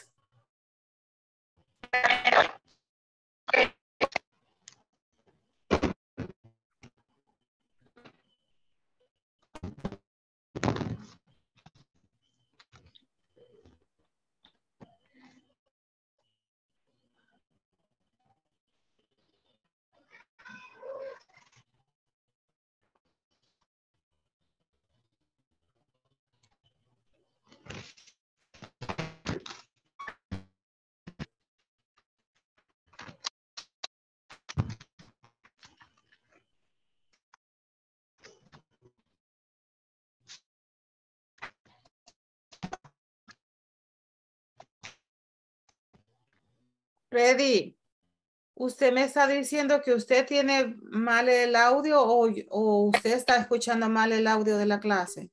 Freddy, ¿usted me está diciendo que usted tiene mal el audio o usted está escuchando mal el audio de la clase?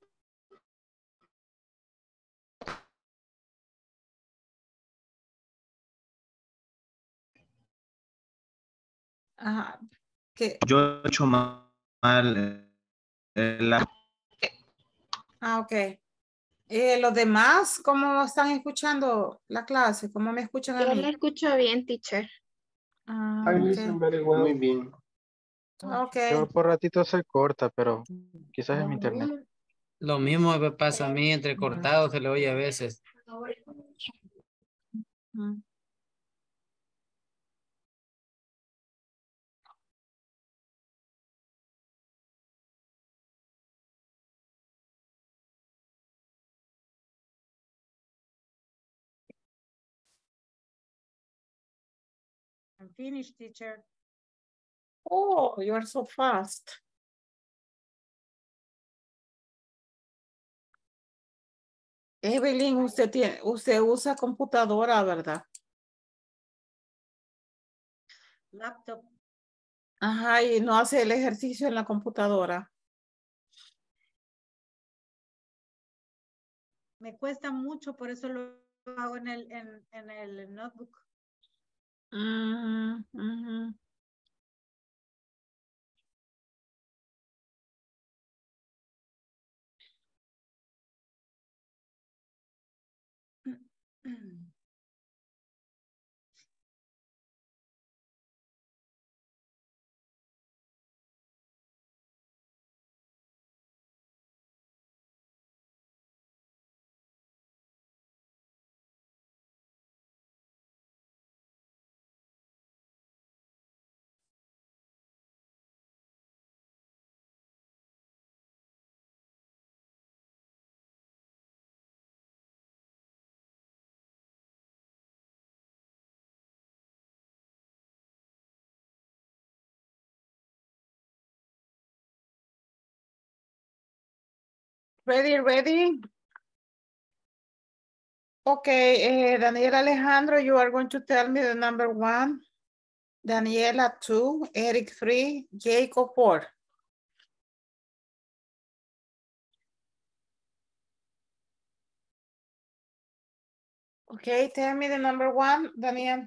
Ajá. ¿Qué? Yo he hecho mal el Ah, ok. Los demás, ¿cómo están escuchando la clase? ¿Cómo me escuchan a Yo mí? lo escucho bien, teacher. Ah, I ok. listen very well. Muy bien. Ok. Yo por ratito se corta, pero quizás es mi internet. Lo mismo me pasa a mí, entrecortado se le oye a veces. Mm. I'm finished, teacher. Oh, you are so fast. Evelyn, usted usa computadora, ¿verdad? Laptop. Ajá, y no hace el ejercicio en la computadora. Me cuesta mucho, por eso lo hago en el notebook. Ujú. Ready? Okay, Daniel Alejandro, you are going to tell me the number 1. Daniela 2, Eric 3, Jacob 4. Okay, tell me the number 1, Daniel.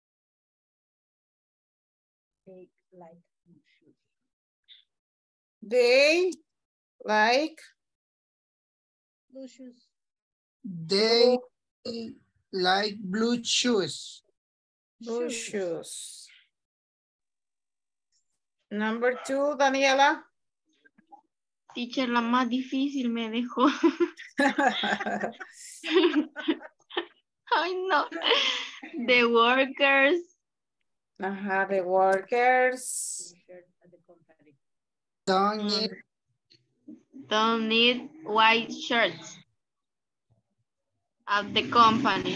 They like Blue shoes. They like blue shoes. blue shoes. Number 2, Daniela. Teacher, la más difícil me dejó. Ay, no. The workers. Ajá, the workers. Don't need white shirts at the company.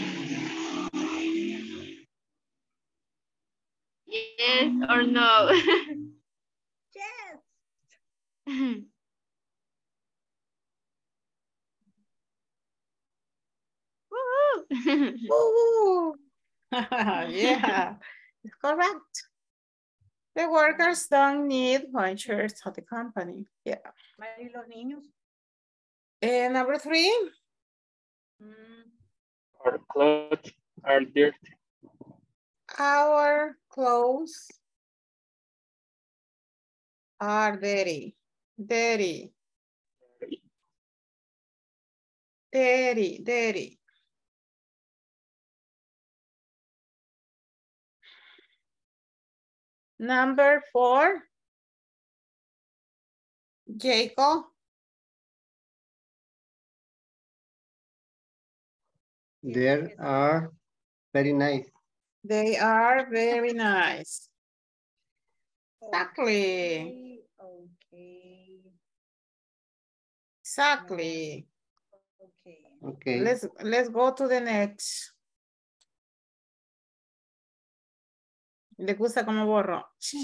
Yes or no? Yes. Woo! Yeah, it's correct. The workers don't need white shirts at the company. Yeah. ¿Y los niños? Number 3. Our clothes are dirty. Our clothes are dirty. Dirty. Number 4. Jacob. They are very nice. They are very nice. Exactly. Exactly. Okay. Let's go to the next. ¿Le gusta como borro?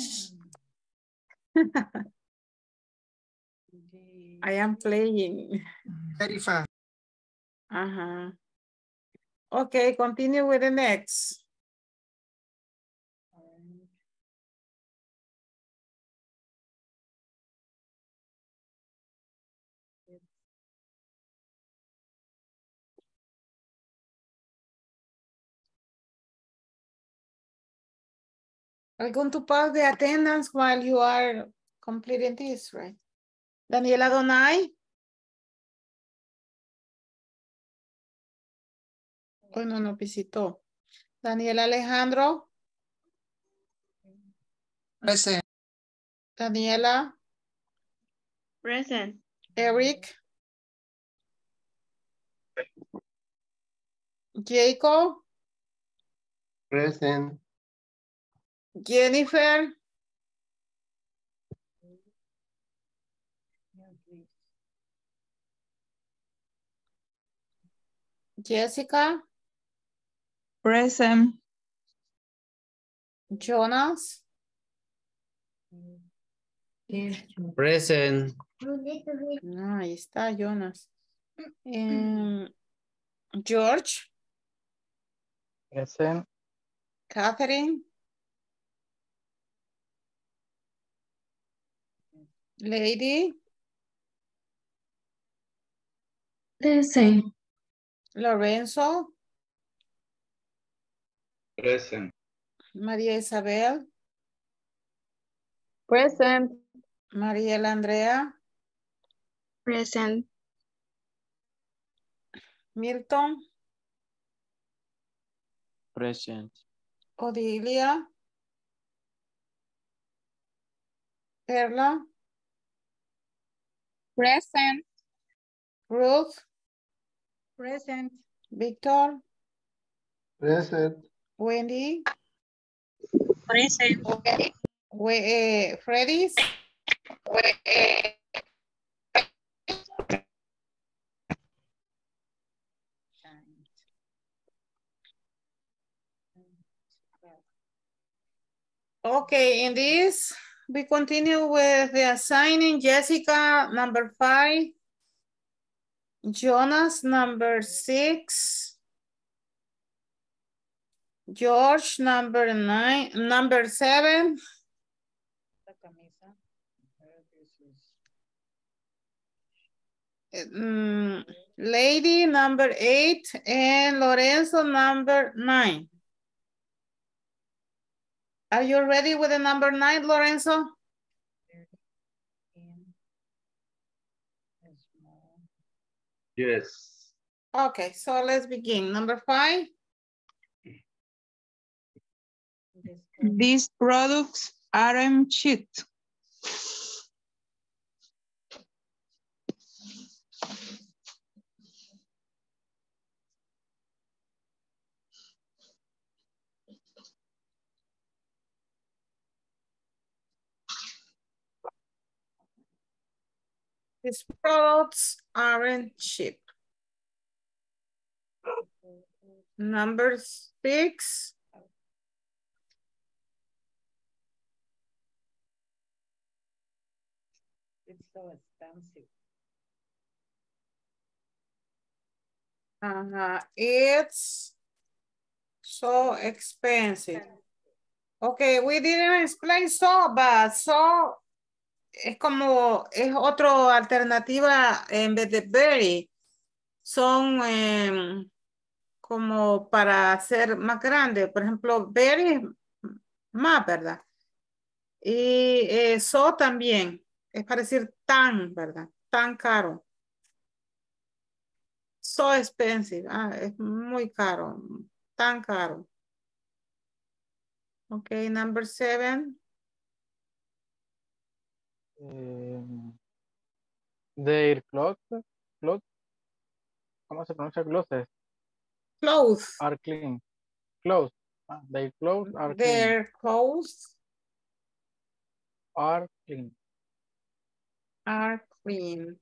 I am playing. Very fast. Okay, continue with the next. I'm going to pause the attendance while you are completing this, right? Daniela Donay. Hoy no nos visitó. Daniela Alejandro. Present. Daniela. Present. Eric. Jacob. Present. Jennifer. Jessica. Present. Jonas. Present. No, ahí está Jonas. George. Present. Catherine. Lady. Present. Lorenzo. Present. María Isabel. Present. Mariela Andrea. Present. Milton. Present. Odilia. Perla. Present. Ruth. Present. Victor. Present. Wendy. Present. Freddy's. Okay, in this, we continue with the assigning. Jessica, number 5. Jonas, number 6. George, number 7. Lady, number 8. And Lorenzo, number 9. Are you ready with the number 9, Lorenzo? Yes. Okay, so let's begin. Number 5. These products aren't cheap. These products aren't cheap. Number 6. It's so expensive. It's so expensive. Okay, we didn't explain so, but so es como, es otra alternativa en vez de very. Son como para hacer más grande. Por ejemplo, very es más, ¿verdad? Y so también. Es para decir tan, ¿verdad? Tan caro. So expensive. Es muy caro. Tan caro. Okay, number 7. Their clothes, ¿cómo se pronuncia clothes? Clothes. Are clean. Clothes. Their clothes are clean. Their clothes Are clean. are clean.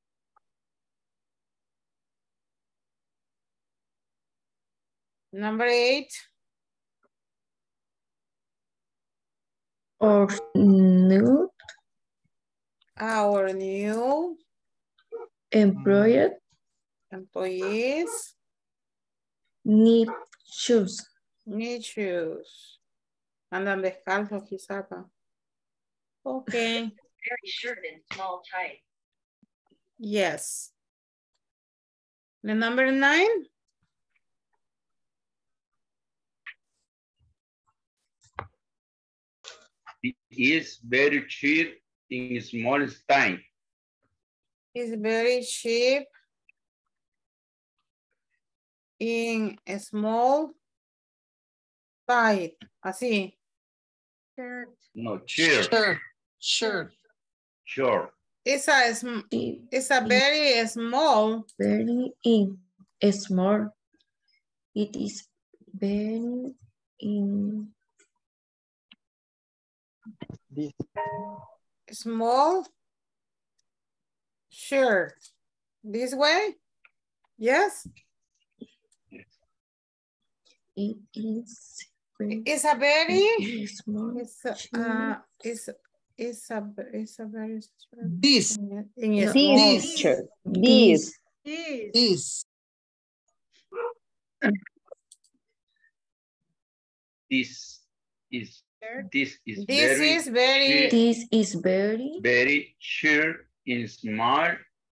Number 8. Or new Our new employee employees need shoes. need shoes. Andan descalzos quizá acá. Okay. Very short and small type. Yes. The number 9. is very cheap in small time. It's very cheap in a small bite. Así. No, cheer. Sure. Sure. It's a very small. Very in small. It is very in This. Small shirt. This way? Yes? it is very It's a very small. it's a very This. in a No, small. This shirt. This. This. This is This very is very cheap, This is very very cheap in small.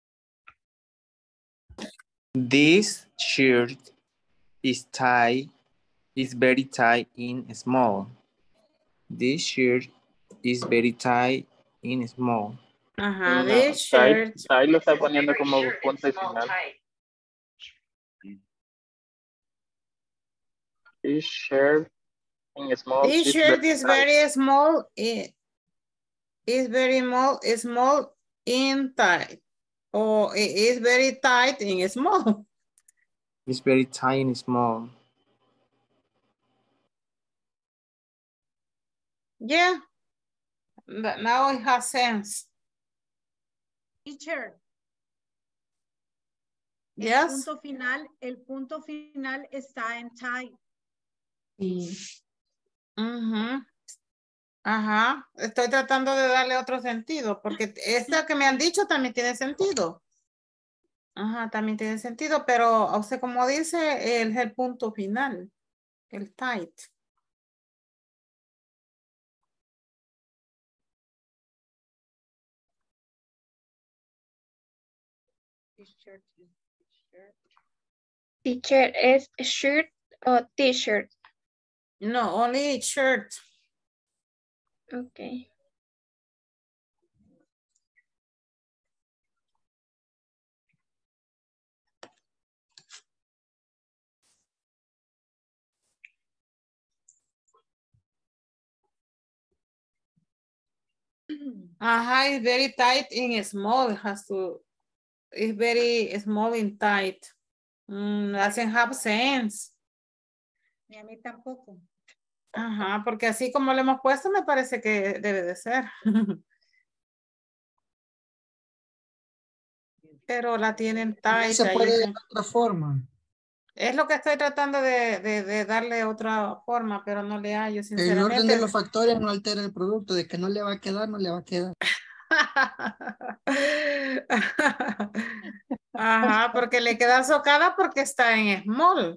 This shirt is very tight in small. This shirt is very tight in small. Ajá, No, this shirt. ahí lo está poniendo como punto y final. This shirt in small. This shirt is very small. It is very small in tight. Or it is very tight in small. It's very tight in small. Yeah. Now it has sense. Teacher. Yes. El punto final está en tight. Ujú. Ajá, estoy tratando de darle otro sentido, porque esta que me han dicho también tiene sentido. Ajá, también tiene sentido, pero o sea, como dice, es el punto final, el tight. Teacher, ¿es shirt o t-shirt? No, only shirt. Okay. Ajá, it's very tight in small. It has to, it's very small in tight. Doesn't have sense. Ni a mí tampoco. Ajá, porque así como lo hemos puesto, me parece que debe de ser. Pero la tienen tight. Se ahí puede de dicen. otra forma. Es lo que estoy tratando de darle otra forma, pero no le hallo, El sinceramente. orden de los factores no altera el producto. De que no le va a quedar, no le va a quedar. Ajá, porque le queda socada porque está en small.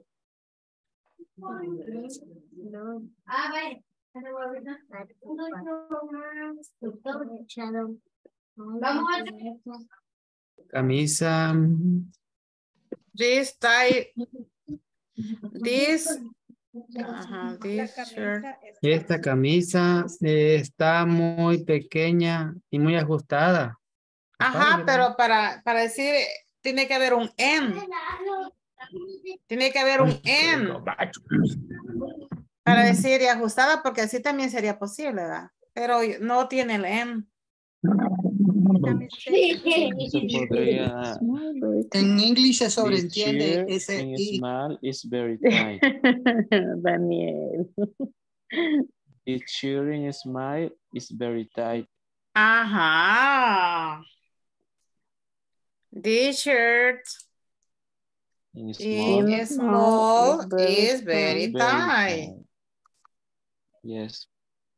Camisa. This tie, this, ajá, this shirt. Esta camisa está muy pequeña y muy ajustada. Ajá, pero para decir, tiene que haber un N. Tiene que haber un N. Para decir y ajustada, porque así también sería posible, ¿verdad? Pero no tiene el N. En inglés se sobreentiende ese I. Small is very tight. Daniel. This shirt in small is very tight. Ajá. This shirt In in small is very tight. Yes.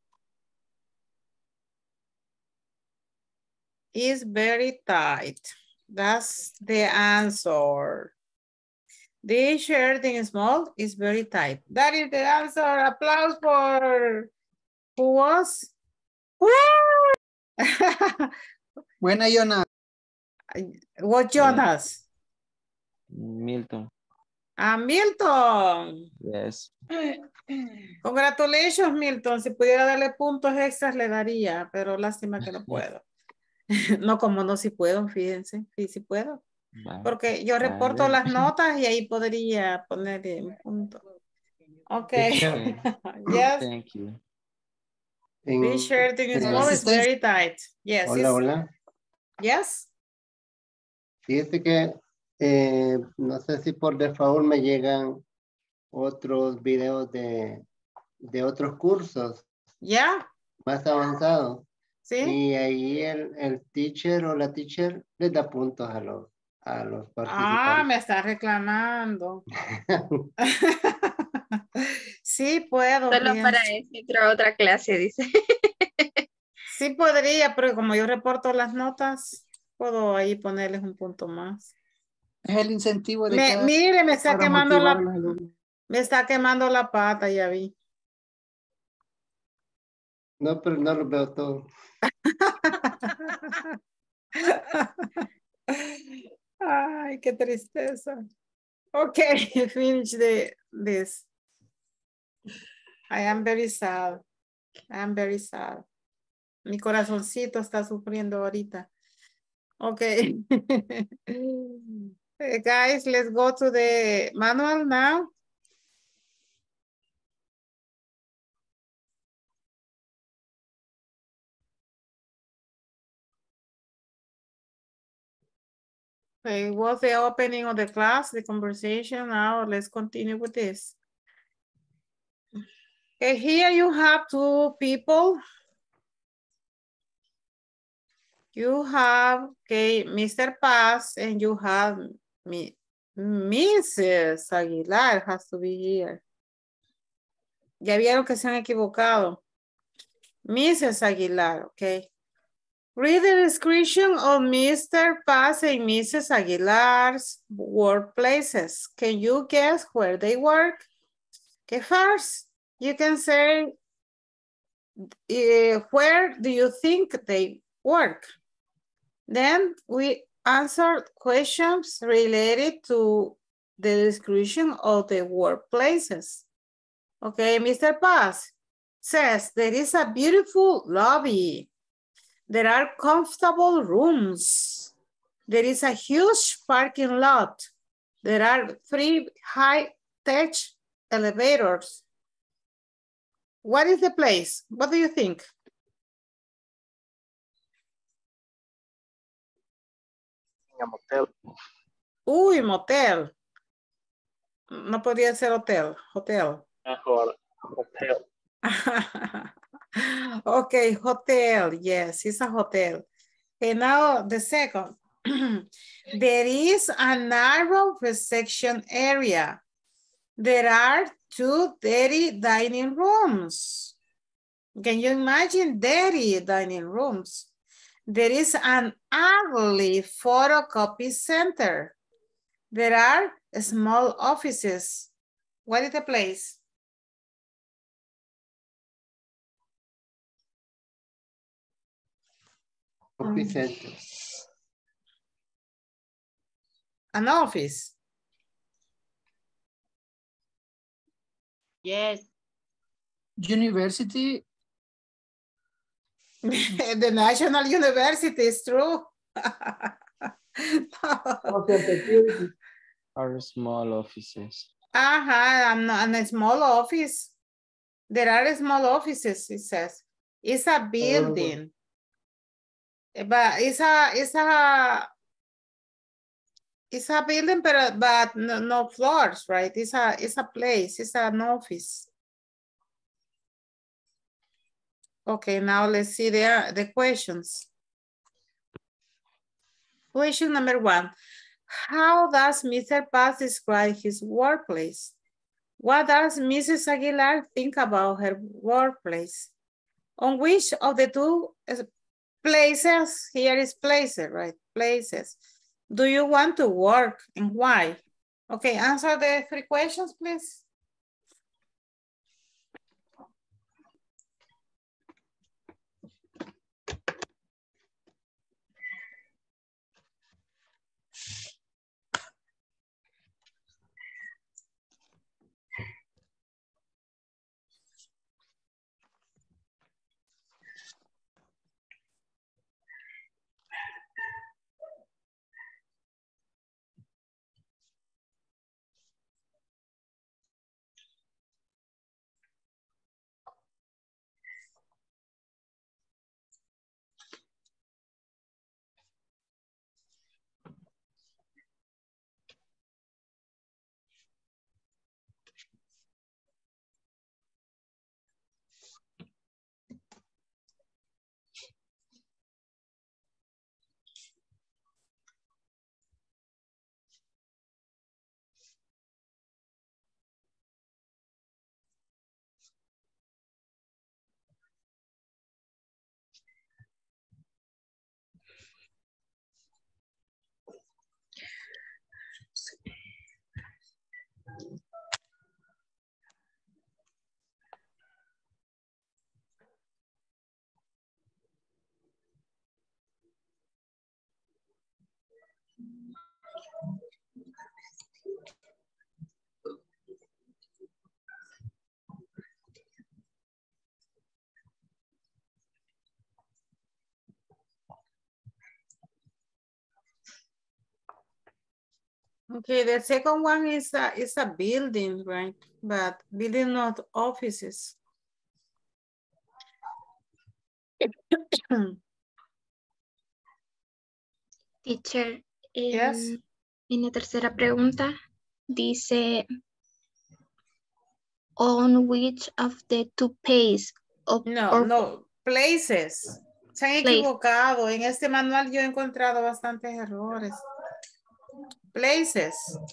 Is very tight. That's the answer. This shirt in small is very tight. That is the answer. Applause for who was? Buena, Jonas. What Jonas? Milton. Milton. Yes. Congratulations, Milton. Si pudiera darle puntos extras, le daría, pero lástima que no puedo. No, como no, si puedo, fíjense. Sí, sí puedo. Porque yo reporto Vale. las notas y ahí podría ponerle un punto. Ok. Okay. Yes. Thank you. This shirt in small is very tight. Yes. Hola, hola. Yes. Fíjate que no sé si por default me llegan otros videos de otros cursos. Ya. Más avanzados. Sí. Y ahí el teacher o la teacher les da puntos a los participantes. Me está reclamando. Sí puedo. Solo Bien. para eso entró a otra clase, dice. Sí podría, pero como yo reporto las notas, puedo ahí ponerles un punto más. Es el incentivo de cada Mire, me está para quemando motivar a los alumnos. me está quemando la pata, ya vi. No, pero no lo veo todo. Ay, qué tristeza. Ok, finish this. I am very sad. I am very sad. Mi corazoncito está sufriendo ahorita. Okay. Guys, let's go to the manual now. Okay, what's the opening of the class, the conversation? Now let's continue with this. Okay, here you have two people. You have, okay, Mr. Paz, and you have Mrs. Aguilar has to be here. Ya vieron que se han equivocado. Mrs. Aguilar, okay. Read the description of Mr. Paz and Mrs. Aguilar's workplaces. Can you guess where they work? Okay, first, you can say, where do you think they work? Then we answer questions related to the description of the workplaces. Okay, Mr. Paz says there is a beautiful lobby. There are comfortable rooms. There is a huge parking lot. There are 3 high-tech elevators. What is the place? What do you think? A motel. Uy, motel. No podría ser hotel. Hotel. Mejor hotel. Okay, hotel. Yes, it's a hotel. Okay, now the second. There is a narrow reception area. There are 2 dirty dining rooms. Can you imagine dirty dining rooms? There is an ugly photocopy center. There are small offices. What is the place? Office center. An office. Yes. University. The National University is true. Or small offices. And a small office. There are small offices, it says. It's a building. But it's a building, but no floors, right? It's a place, it's an office. Okay, now let's see the questions. Question number 1. How does Mr. Paz describe his workplace? What does Mrs. Aguilar think about her workplace? On which of the 2 places, here is places, right? Places. Do you want to work and why? Okay, answer the 3 questions, please. Okay, the second one is a building, right? But building not offices. Teacher, Yes. en la tercera pregunta dice, on which of the two pays No, places. Se han equivocado. En este manual yo he encontrado bastantes errores. Places.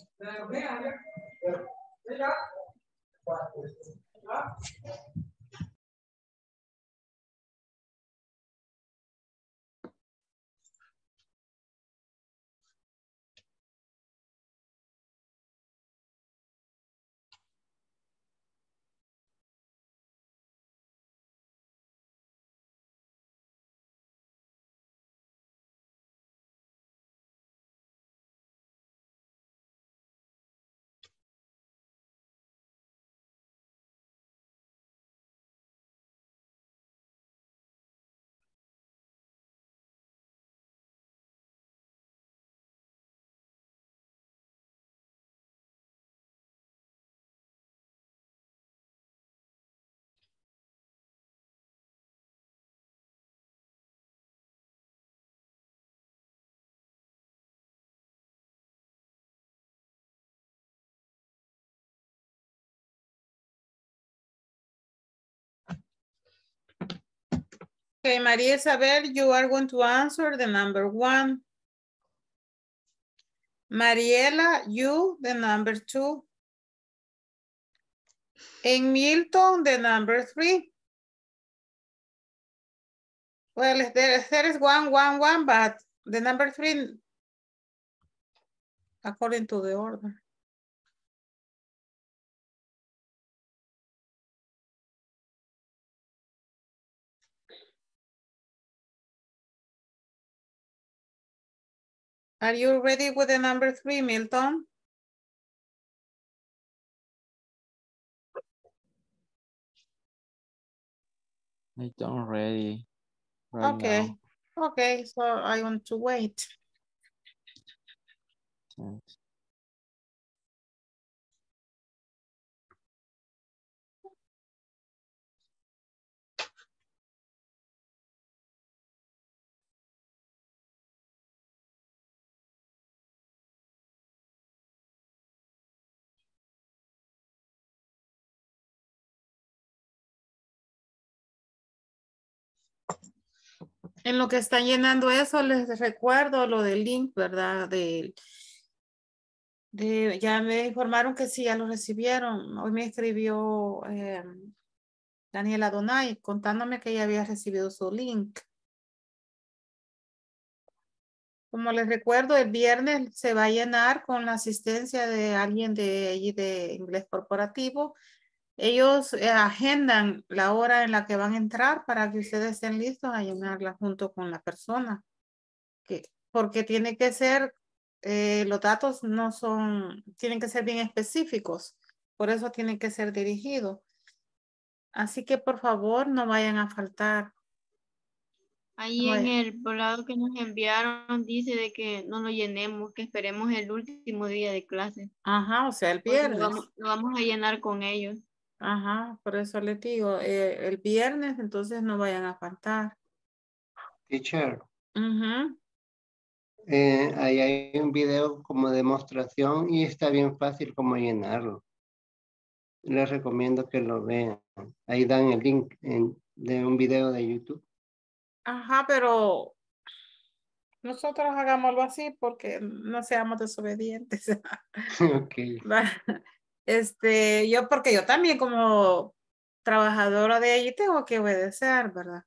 Okay, Maria Isabel, you are going to answer the number 1. Mariela, you, the number 2. And Milton, the number 3. Well, there is 1, 1, 1, but the number 3, according to the order. Are you ready with the number 3, Milton? I don't ready right Okay. now. Okay, so I want to wait. Thanks. En lo que están llenando eso, les recuerdo lo del link, ¿verdad? Ya me informaron que sí, ya lo recibieron. Hoy me escribió Daniela Donay contándome que ya había recibido su link. Como les recuerdo, el viernes se va a llenar con la asistencia de alguien de allí de inglés corporativo. Ellos agendan la hora en la que van a entrar para que ustedes estén listos a llenarla junto con la persona. Porque tiene que ser, los datos no son, tienen que ser bien específicos. Por eso tienen que ser dirigidos. Así que por favor no vayan a faltar. Ahí en el volado que nos enviaron dice de que no lo llenemos, que esperemos el último día de clase. Ajá, o sea, el Porque viernes. lo vamos a llenar con ellos. Ajá, por eso les digo, el viernes entonces no vayan a faltar. Teacher, Ujú. ahí hay un video como demostración y está bien fácil como llenarlo. Les recomiendo que lo vean. Ahí dan el link de un video de YouTube. Ajá, pero nosotros hagámoslo así porque no seamos desobedientes. Ok. Porque yo también como trabajadora de allí tengo que obedecer, ¿verdad?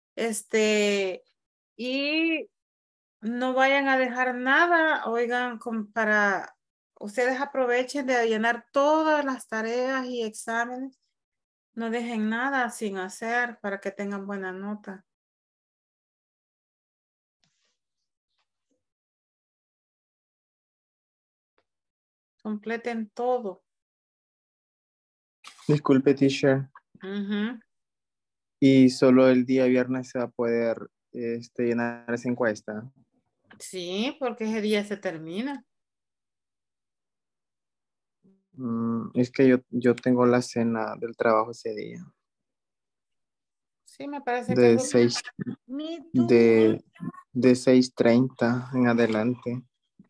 Y no vayan a dejar nada, oigan, para ustedes aprovechen de llenar todas las tareas y exámenes. No dejen nada sin hacer para que tengan buena nota. Completen todo. Disculpe, teacher. Ujú. Y solo el día viernes se va a poder llenar esa encuesta. Sí, porque ese día se termina. Es que yo tengo la cena del trabajo ese día. Sí, me parece que De es 6, Me too. de 6:30 en adelante.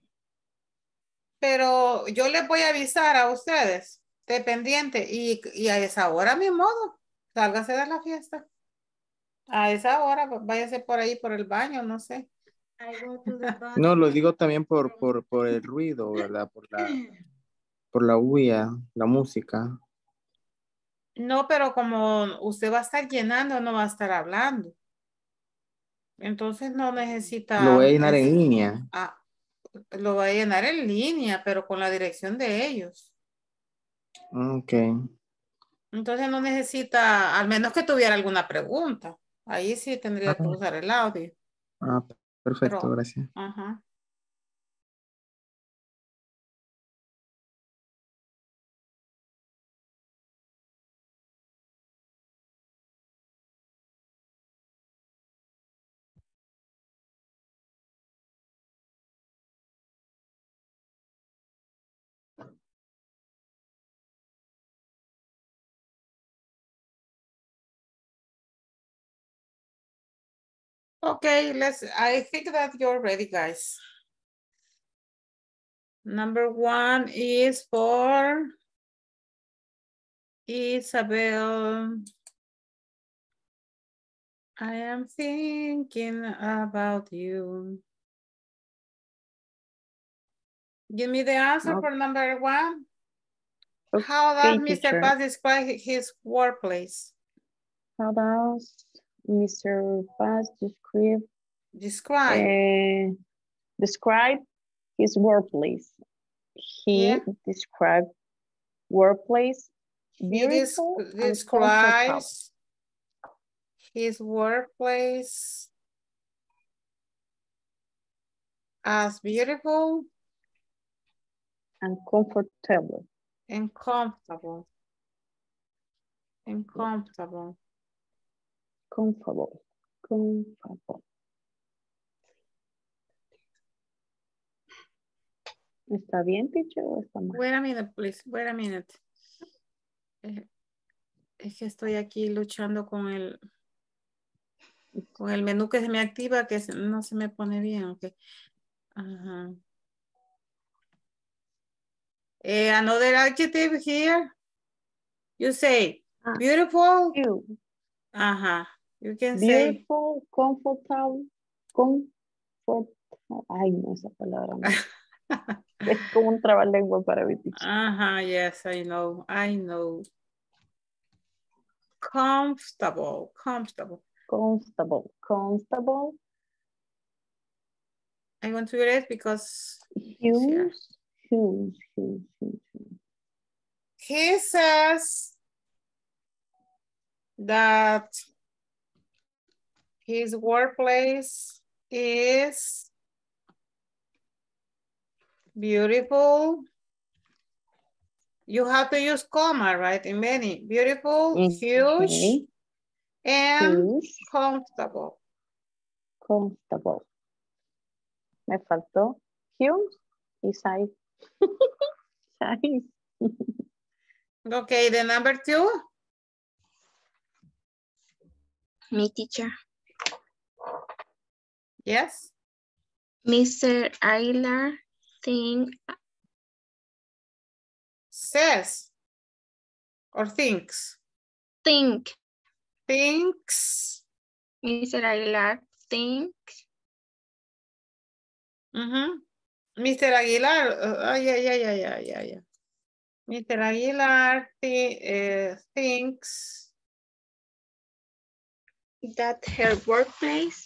Pero yo les voy a avisar a ustedes, dependiente, y a esa hora, mi modo, sálgase de la fiesta. A esa hora, váyase por ahí, por el baño, no sé. I go to the No, lo bathroom. digo también por el ruido, ¿verdad? Por la bulla, la música. No, pero como usted va a estar llenando, no va a estar hablando. Entonces no Lo necesita, voy a llenar en línea. lo va a llenar en línea, pero con la dirección de ellos. Ok. Entonces no necesita, al menos que tuviera alguna pregunta. Ahí sí tendría que usar el audio. Perfecto, Pero, gracias. ajá. Okay, I think that you're ready, guys. Number 1 is for Isabel. I am thinking about you. Give me the answer for number 1. How does Mr. teacher. Paz describe his workplace? How does Mr. Paz describe his workplace? He described workplace beautiful and comfortable. Describes his workplace as beautiful and comfortable. And comfortable. And comfortable. Comfortable. Comfortable. ¿Está bien, teacher, o está mal? Wait a minute, please. Wait a minute. Es que estoy aquí luchando con el menú que se me activa, que no se me pone bien. Okay. Ajá. Another adjective here. You say beautiful. Ajá. You can say beautiful, comfortable, ay, no, esa palabra no. Es como un trabalengua para mi teacher. Ajá, yes, I know. Comfortable. I want to read it because huge. He says that his workplace is beautiful. You have to use comma, right? In many. Beautiful, huge, and comfortable. Comfortable. Me faltó huge y size. Okay, the number 2. Mi teacher. Yes. Mr. Aguilar says or thinks. Thinks. Mr. Aguilar thinks. Mr. Aguilar, yeah. Mr. Aguilar thinks that her workplace.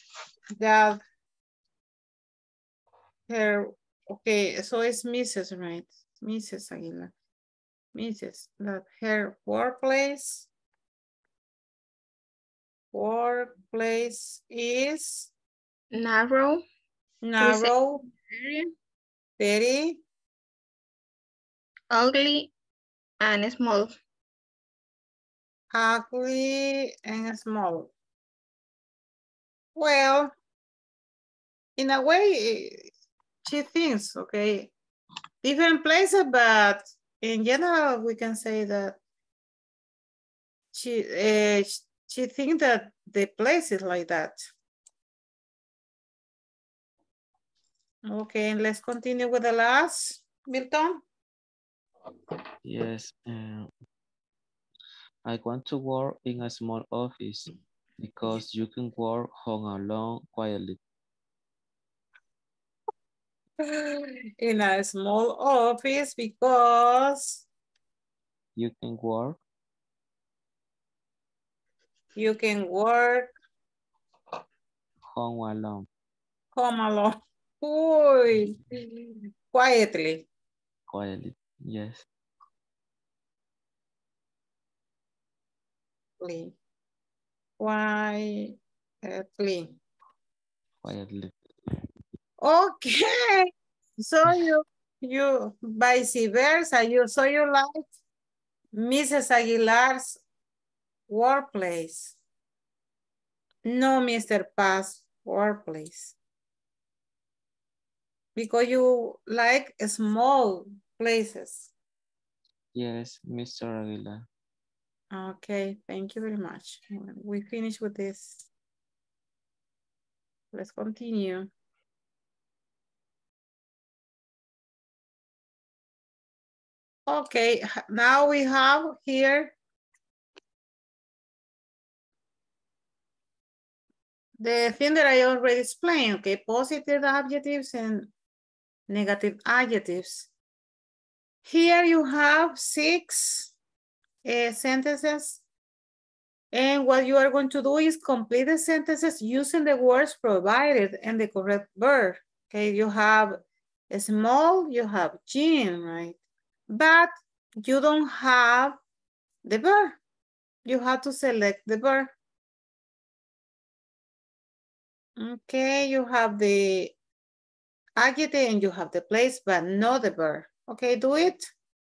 Okay, so it's Mrs., right? Mrs. Aguilar. That her workplace is narrow, very ugly and small. Well, in a way, she thinks, okay, different places, but in general, we can say that she thinks that the place is like that. Okay, and let's continue with the last, Milton. Yes. I want to work in a small office because you can work home alone quietly. In a small office because you can work home alone. Home alone. Uy, quietly. Quietly. Yes. Quietly. Quietly. Okay. So you vice versa. So you like Mrs. Aguilar's workplace. No, Mr. Paz workplace. Because you like small places. Yes, Mr. Aguilar. Okay, thank you very much. We finish with this. Let's continue. Okay, now we have here the thing that I already explained, okay? Positive adjectives and negative adjectives. Here you have 6 sentences. And what you are going to do is complete the sentences using the words provided and the correct verb. Okay, you have a small, you have gym, right? But you don't have the verb. You have to select the verb. Okay, you have the adjective and you have the place, but not the verb. Okay, do it.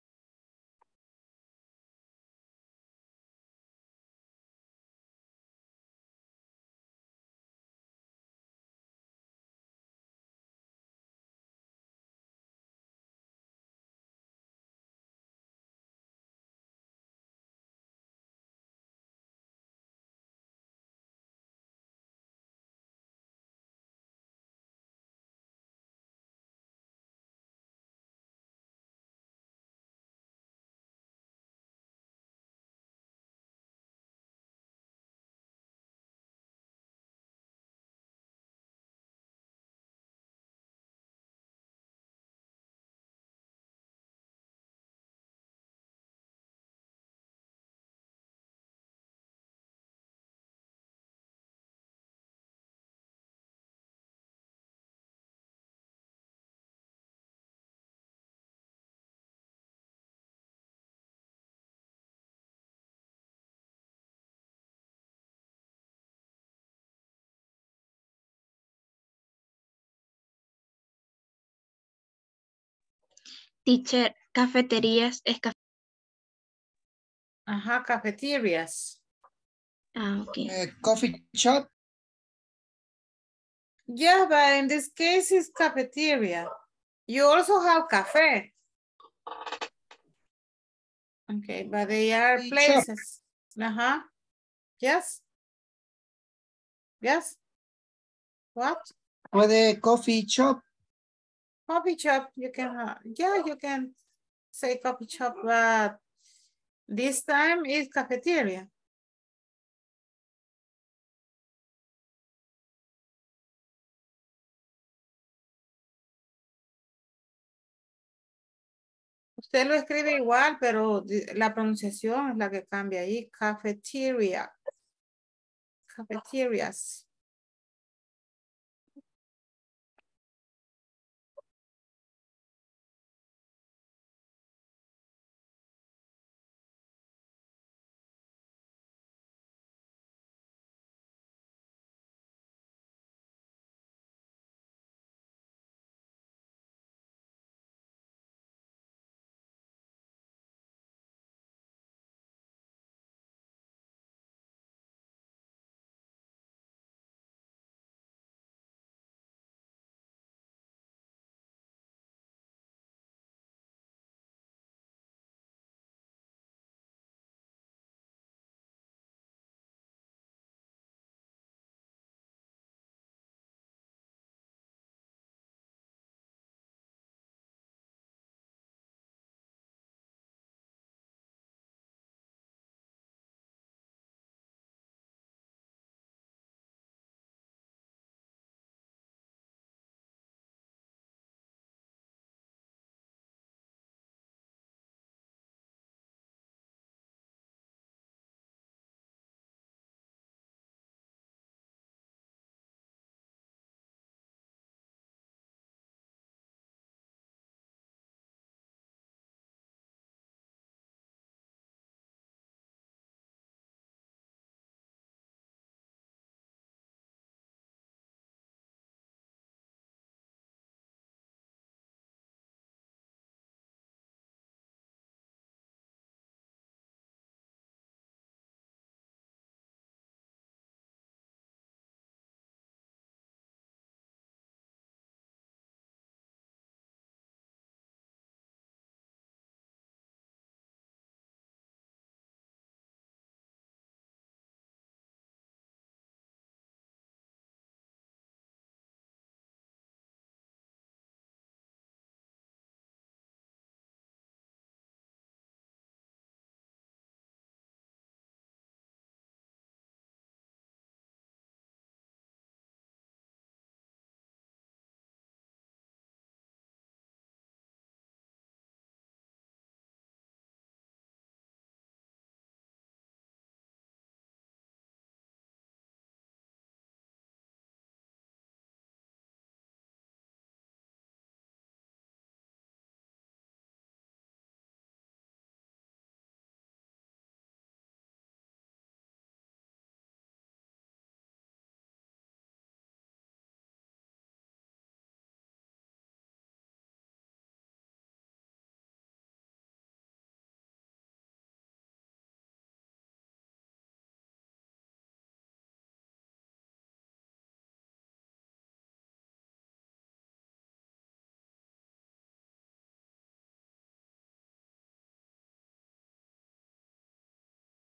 Teacher, cafeterías es Ajá, cafeterias. ok. Coffee shop. Yeah, but in this case it's cafeteria. You also have cafe. Okay, but they are Coffee shop. places. Uh-huh. Yes. Yes. What? Puede coffee shop. Coffee shop. You can have, yeah, you can say coffee shop, but this time is cafeteria. Usted lo escribe igual, pero la pronunciación es la que cambia ahí. Cafeteria. Cafeterias.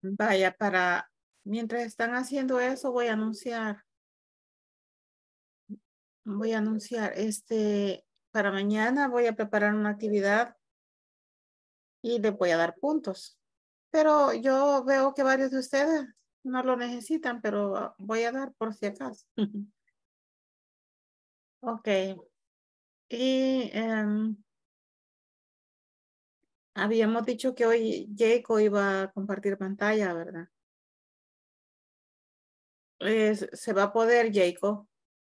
Vaya, mientras están haciendo eso, voy a anunciar. Para mañana voy a preparar una actividad y les voy a dar puntos. Pero yo veo que varios de ustedes no lo necesitan, pero voy a dar por si acaso. Ok. Y habíamos dicho que hoy Jacob iba a compartir pantalla, ¿verdad? Se va a poder, Jacob.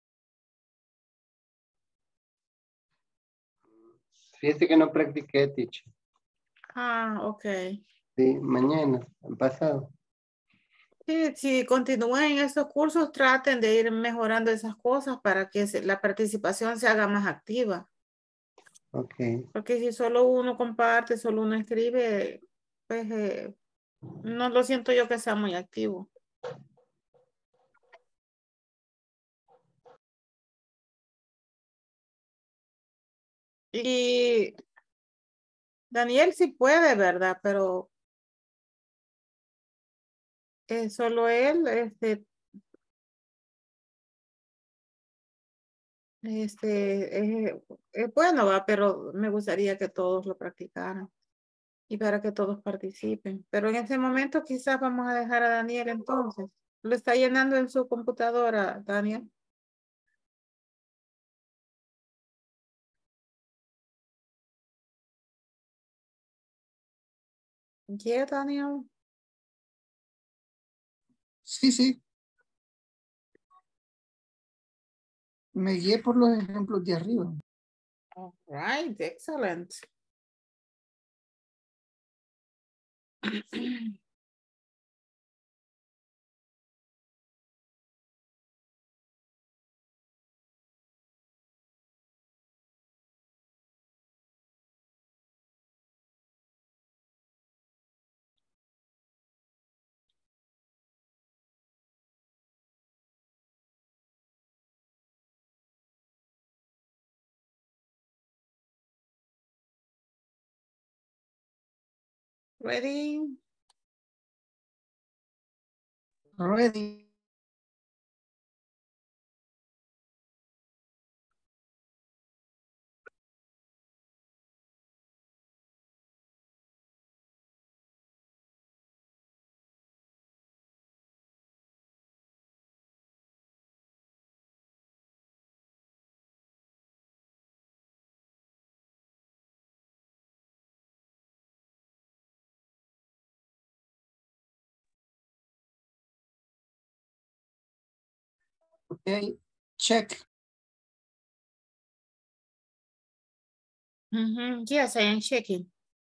Fíjese que no practiqué, teacher. Ah, ok. Sí, mañana, pasado. Sí, si continúan en estos cursos, traten de ir mejorando esas cosas para que la participación se haga más activa. Ok. Porque si solo uno comparte, solo uno escribe, pues no lo siento yo que sea muy activo. Y Daniel sí puede, ¿verdad? Pero solo él, bueno, va, pero me gustaría que todos lo practicaran y para que todos participen. Pero en ese momento quizás vamos a dejar a Daniel entonces. Lo está llenando en su computadora, Daniel. Yeah, Daniel. Sí. Me guié por los ejemplos de arriba. All right, excellent. Ready? Ready. Okay, check. Yes, I am checking.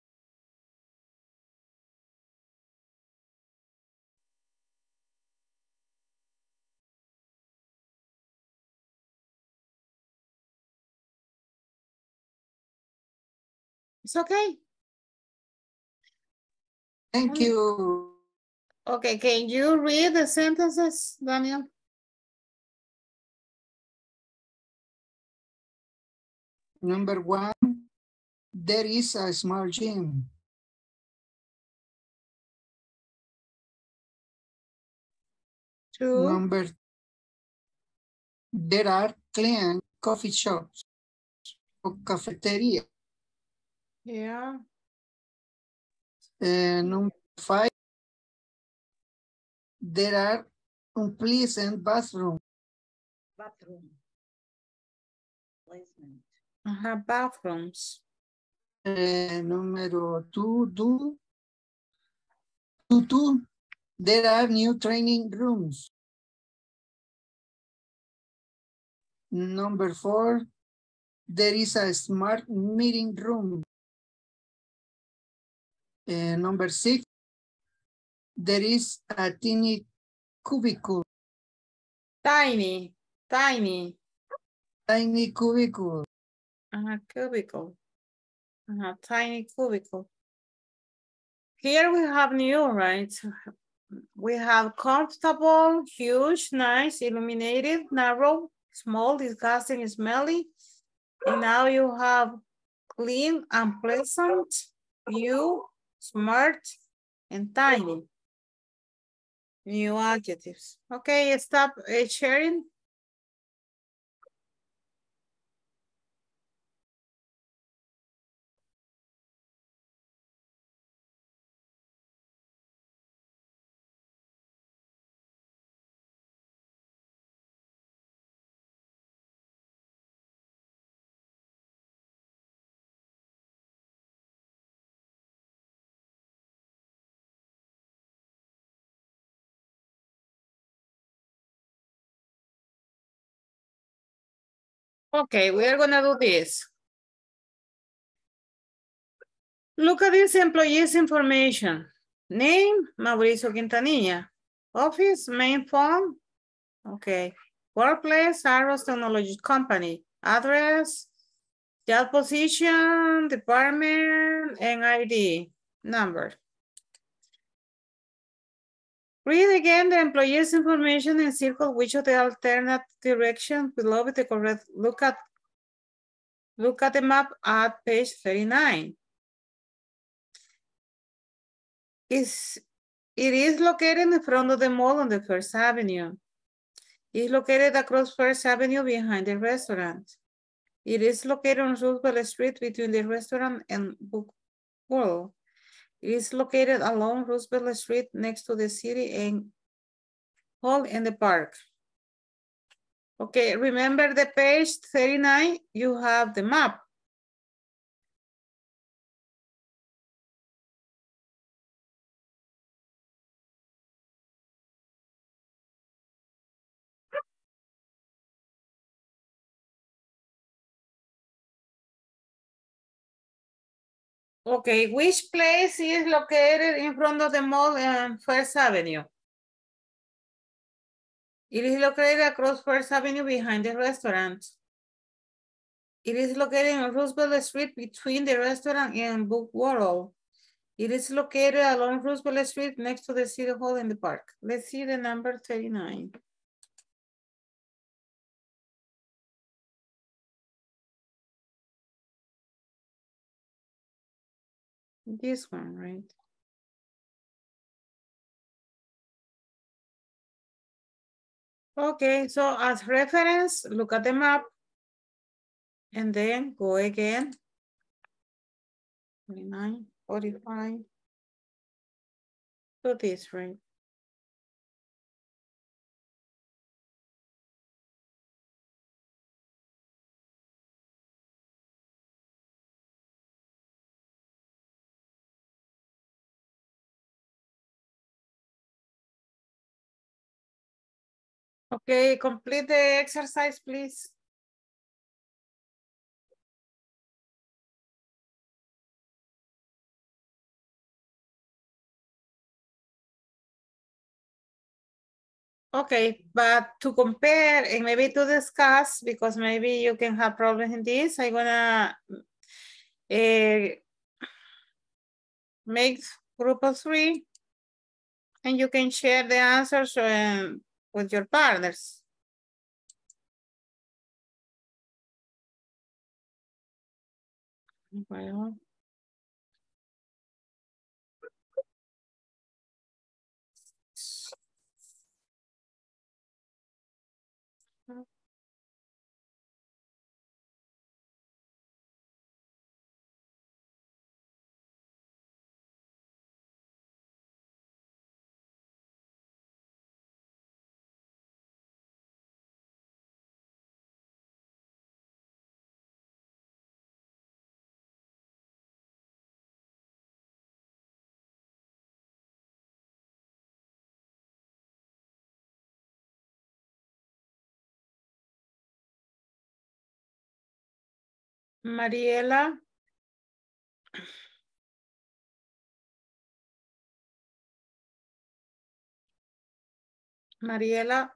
It's okay. Thank you. Okay, can you read the sentences, Daniel? Number 1, there is a small gym. 2. Number, there are clean coffee shops or cafeteria. Yeah. Number 5, there are unpleasant bathrooms. Bathroom. Placement. Bathrooms. Número 2, there are new training rooms. Number 4, there is a smart meeting room. Number 6, there is a tiny cubicle. Tiny. Tiny cubicle. Cubicle. Tiny cubicle. Here we have new, right? We have comfortable, huge, nice, illuminated, narrow, small, disgusting, smelly. And now you have clean, unpleasant, new, smart, and tiny. New adjectives. Okay, stop sharing. Okay, we are gonna do this. Look at this employee's information. Name, Mauricio Quintanilla. Office, main phone. Okay. Workplace, Aros Technology Company. Address, job position, department, and ID number. Read again the employee's information and circle which of the alternate directions below with the correct. Look at the map at page 39. It is located in front of the mall on the First Avenue. It is located across First Avenue behind the restaurant. It is located on Roosevelt Street between the restaurant and Book World. It is located along Roosevelt Street next to the city and hall in the park. Okay, remember the page 39, you have the map. Okay, which place is located in front of the mall and First Avenue? It is located across First Avenue behind the restaurant. It is located on Roosevelt Street between the restaurant and Book World. It is located along Roosevelt Street next to the City Hall in the park. Let's see the number 39. This one, right? Okay, so as reference, look at the map and then go again. 29, 45. So this, right? Okay, complete the exercise, please. Okay, but to compare and maybe to discuss, because maybe you can have problems in this, I'm gonna make group of 3 and you can share the answers with your partners. Well. Mariela. Mariela.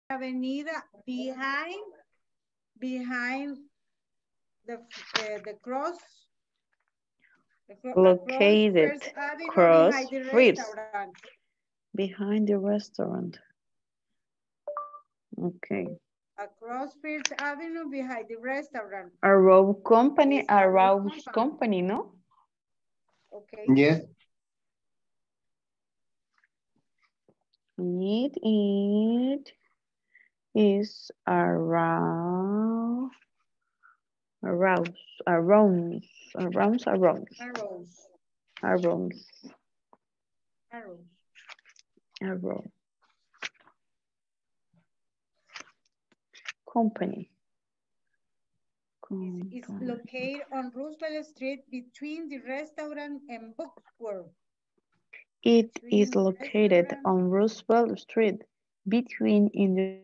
avenida behind the cross. Located First Avenue cross behind the streets restaurant. behind the restaurant. Okay. Across First Avenue behind the restaurant. Arrow Company, Arrows Company, ¿no? Okay. Yes. It is around arrows. Arrows. Company. It's located on Roosevelt Street between the restaurant and bookstore. It is located on Roosevelt Street between in the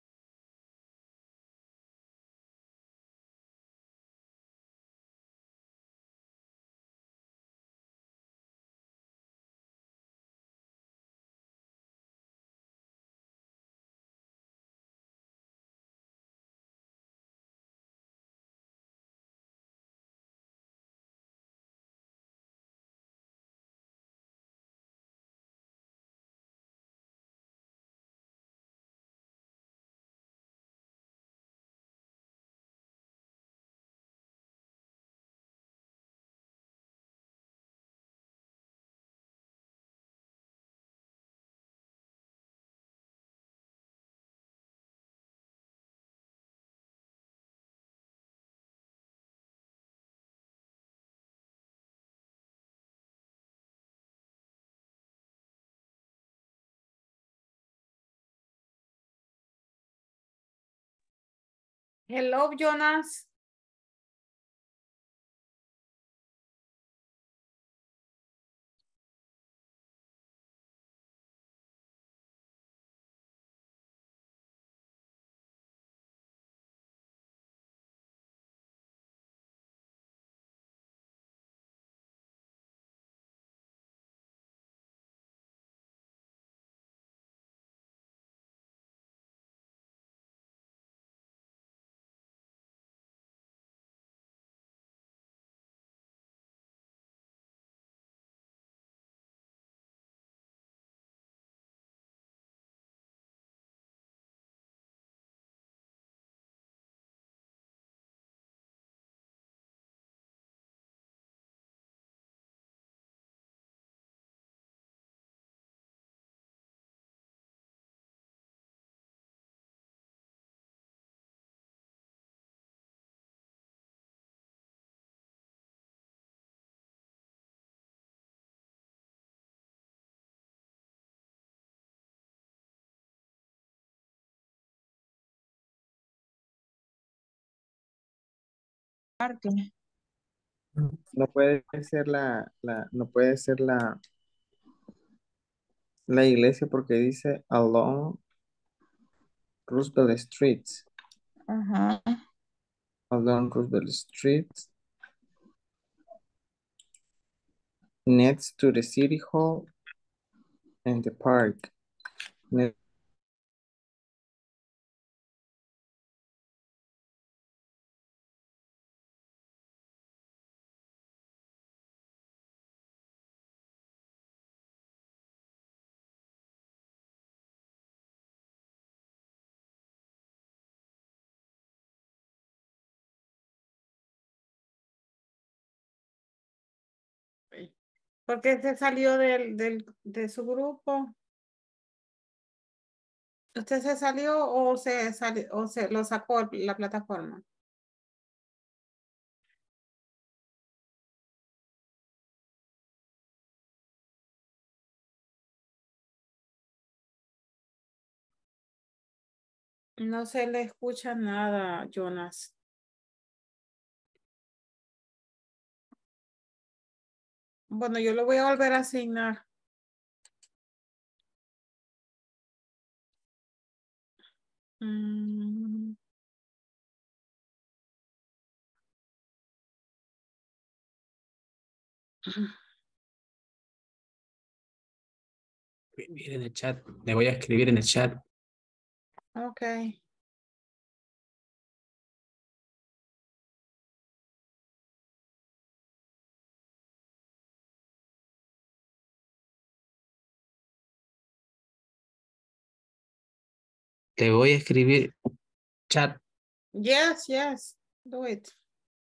Hello, Jonas. No puede ser no puede ser la iglesia porque dice along Roosevelt Street. Ajá. Along Roosevelt Street. Next to the city hall and the park. ¿Por qué se salió de su grupo? ¿Usted se salió o se lo sacó la plataforma? No se le escucha nada, Jonas. Bueno, yo lo voy a volver a asignar. Mm. Escribir en el chat. Le voy a escribir en el chat. Okay. Te voy a escribir chat. Yes, yes. Do it.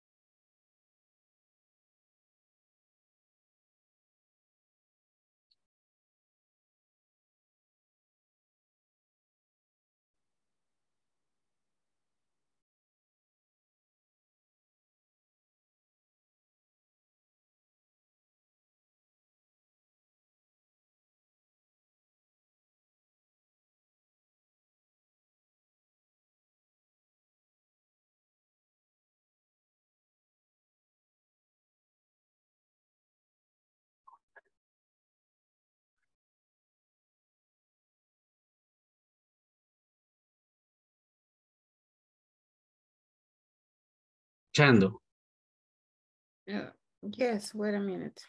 Chando. Yeah. Yes, wait a minute.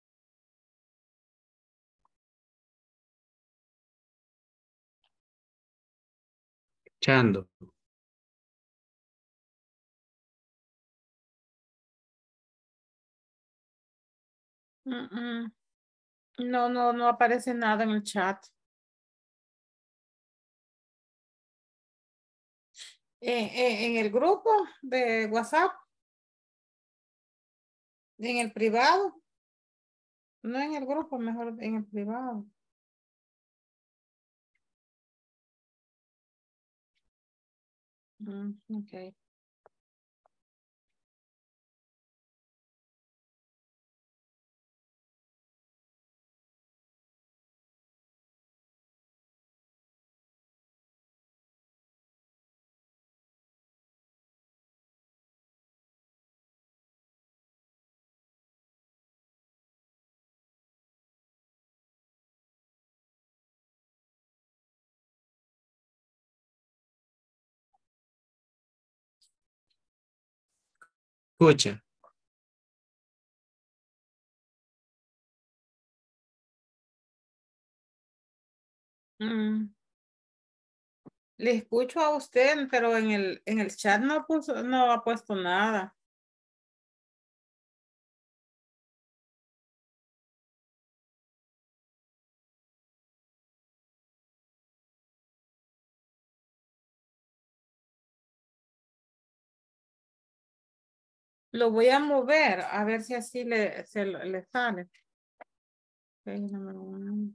Chando. Mm-mm. No, no aparece nada en el chat. En el grupo de WhatsApp, en el privado, no en el grupo, mejor en el privado. Okay. Escucha. Mm. Le escucho a usted, pero en el chat no ha puesto nada. Lo voy a mover a ver si así le sale. Ok, número 1.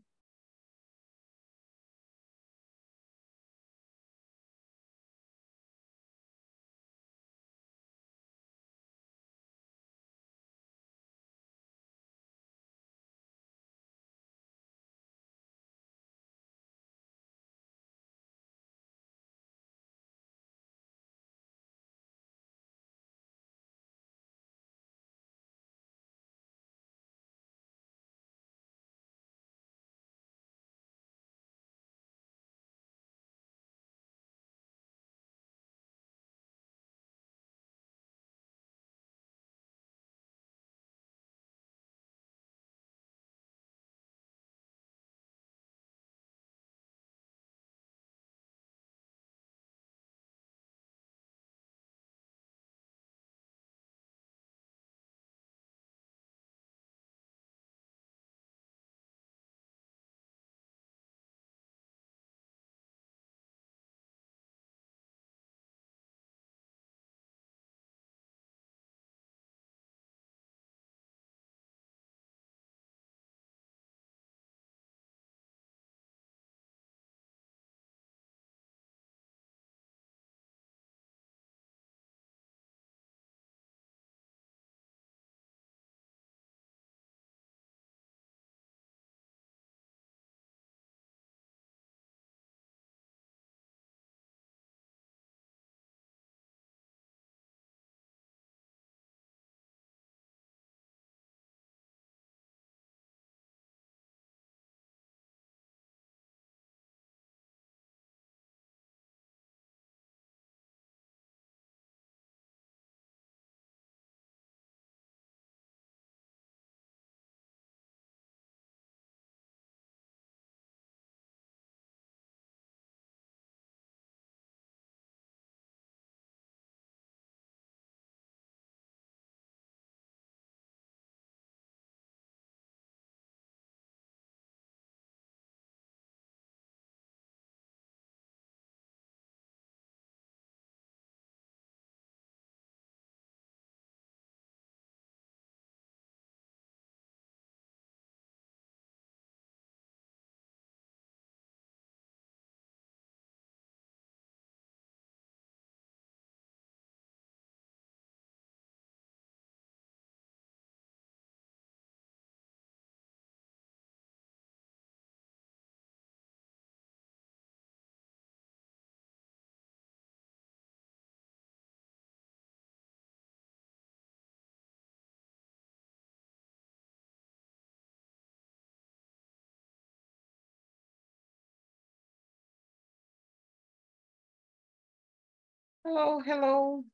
Hello, hello.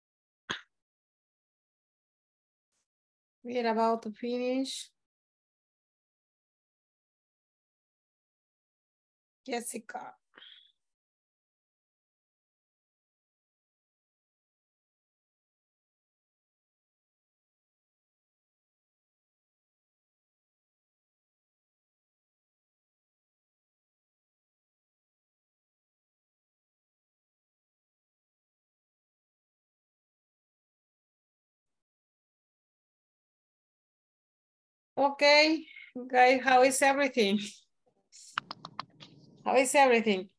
We're about to finish. Jessica. Okay, guys, how is everything? How is everything?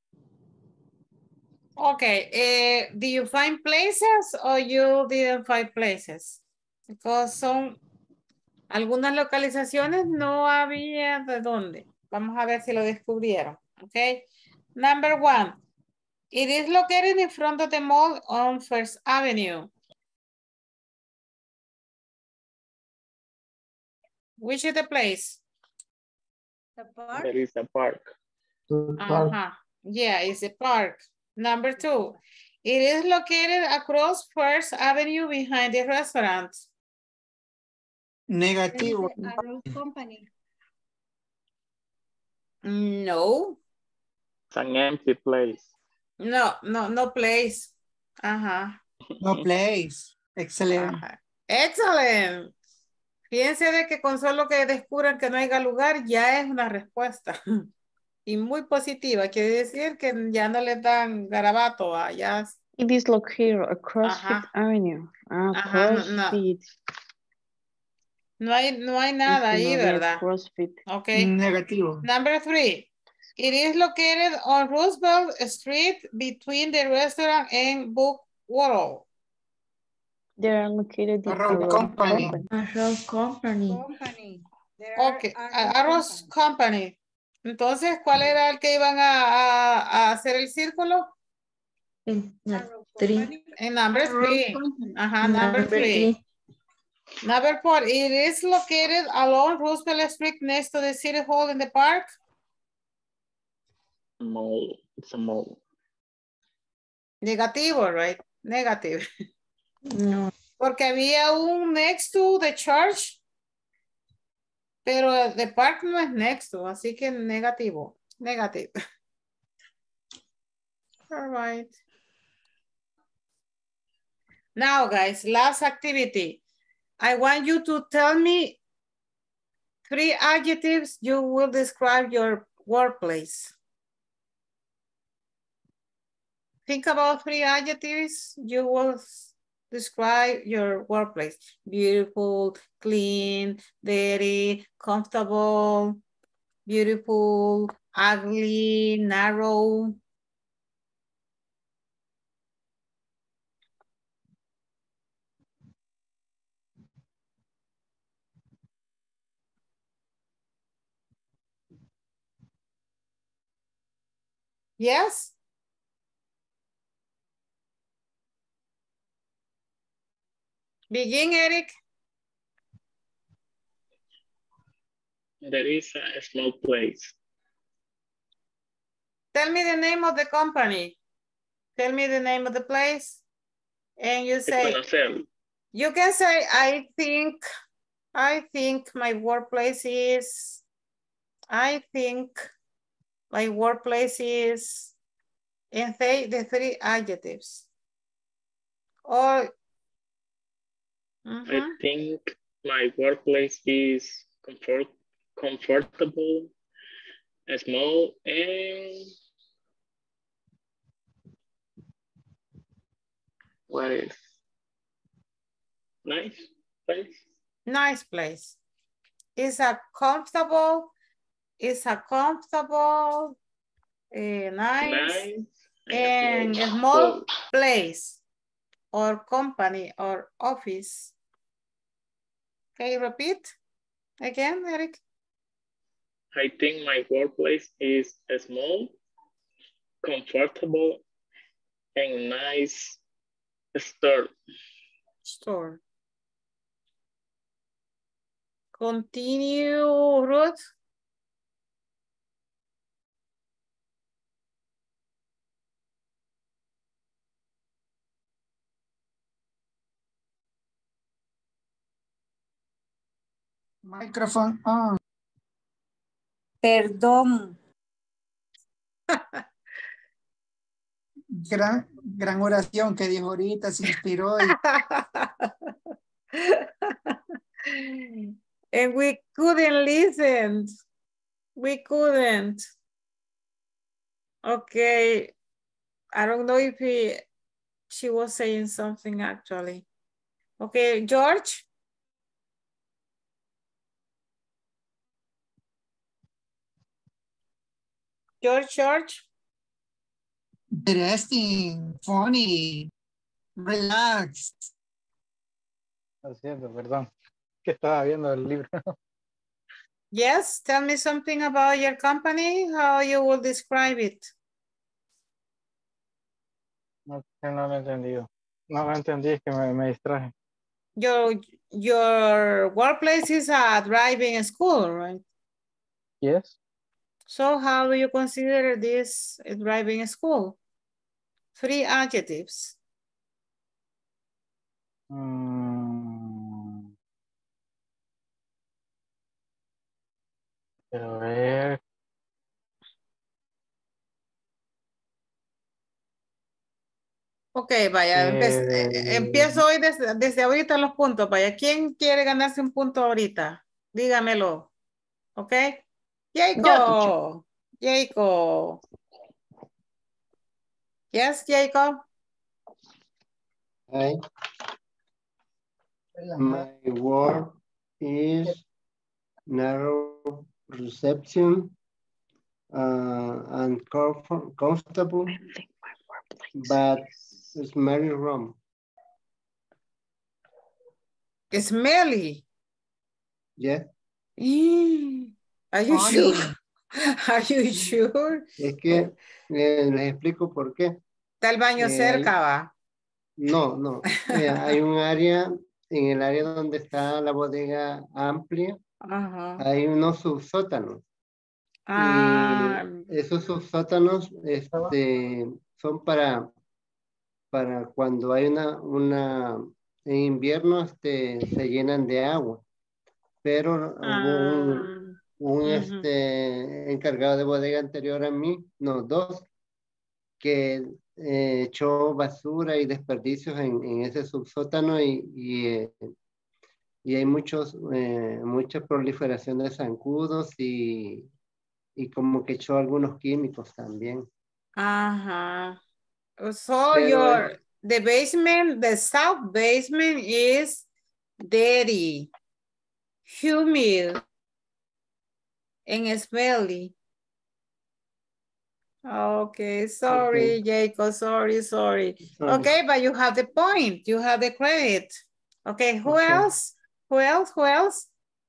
Okay, do you find places or you didn't find places? Because son algunas localizaciones no había de dónde. Vamos a ver si lo descubrieron. Okay. Number 1. It is located in front of the mall on First Avenue. Which is the place? The park. There is a park. Yeah, it's a park. Number 2. It is located across First Avenue behind the restaurant. Negativo. Arrow Company. No. It's an empty place. No place. No place. Excelente. Excellent. Fíjense de que con solo que descubran que no haya lugar, ya es una respuesta. Y muy positiva. Quiere decir que ya no les dan garabato. Ya. It is located across Fifth Avenue. CrossFit. No hay nada ahí, ¿verdad? CrossFit. Okay. Negativo. Number 3. It is located on Roosevelt Street between the restaurant and Book World. They are located in Arrow Company. Arrow Company. Okay, Arrows Company. Entonces, ¿cuál era el que iban a hacer el círculo? En number 3. Number 3. Number 4, it is located along Roosevelt Street next to the City Hall in the park. Mall. It's a mall. Negativo, right? Negative. No. Porque había un next to the church, pero the park no es next to, así que negativo. Negative. All right. Now, guys, last activity. I want you to tell me 3 adjectives you will describe your workplace. Think about 3 adjectives you will describe your workplace. Beautiful, clean, dirty, comfortable, beautiful, ugly, narrow. Yes? Begin, Eric. There is a small place. Tell me the name of the company. Tell me the name of the place. And you say, you can say, I think my workplace is, and say the 3 adjectives. Or, I think my workplace is comfortable, small, and what is nice place? Nice place. It's a comfortable, nice, and a small place or company or office. Okay, repeat again, Eric. I think my workplace is small, comfortable, and nice store. Continue, Ruth. Microphone on. Perdón. Gran oración que dijo ahorita, se inspiró. And we couldn't listen. We couldn't. Okay. I don't know if she was saying something actually. Okay, George. George. Interesting, funny, relax. Lo siento, perdón. Que estaba viendo el libro. Yes, tell me something about your company, how you will describe it. No, no lo he entendido. No lo entendí, es que me distraje. Your workplace is a driving school, right? Yes. So how do you consider this a driving school? 3 adjectives. A ver. Ok, vaya, empiezo hoy desde ahorita los puntos, vaya. ¿Quién quiere ganarse un punto ahorita? Dígamelo. Ok. Jacob. Jacob. Yes, Jacob. Hi. My work is narrow reception and comfortable, but smelly room. Smelly. Yeah. Are you sure? Are you sure? Es que les explico por qué. Está el baño cerca, va. No. Hay un área, en el área donde está la bodega amplia, hay unos subsótanos. Y esos subsótanos son para cuando hay en invierno se llenan de agua. Pero hubo un encargado de bodega anterior a mí, no, 2, que echó basura y desperdicios en ese subsótano y hay mucha proliferación de zancudos y como que echó algunos químicos también. So the basement, the south basement is dirty, humid, and smelly. Okay, sorry, Jacob, sorry. Okay, but you have the point. You have the credit. Okay, who else? Who else?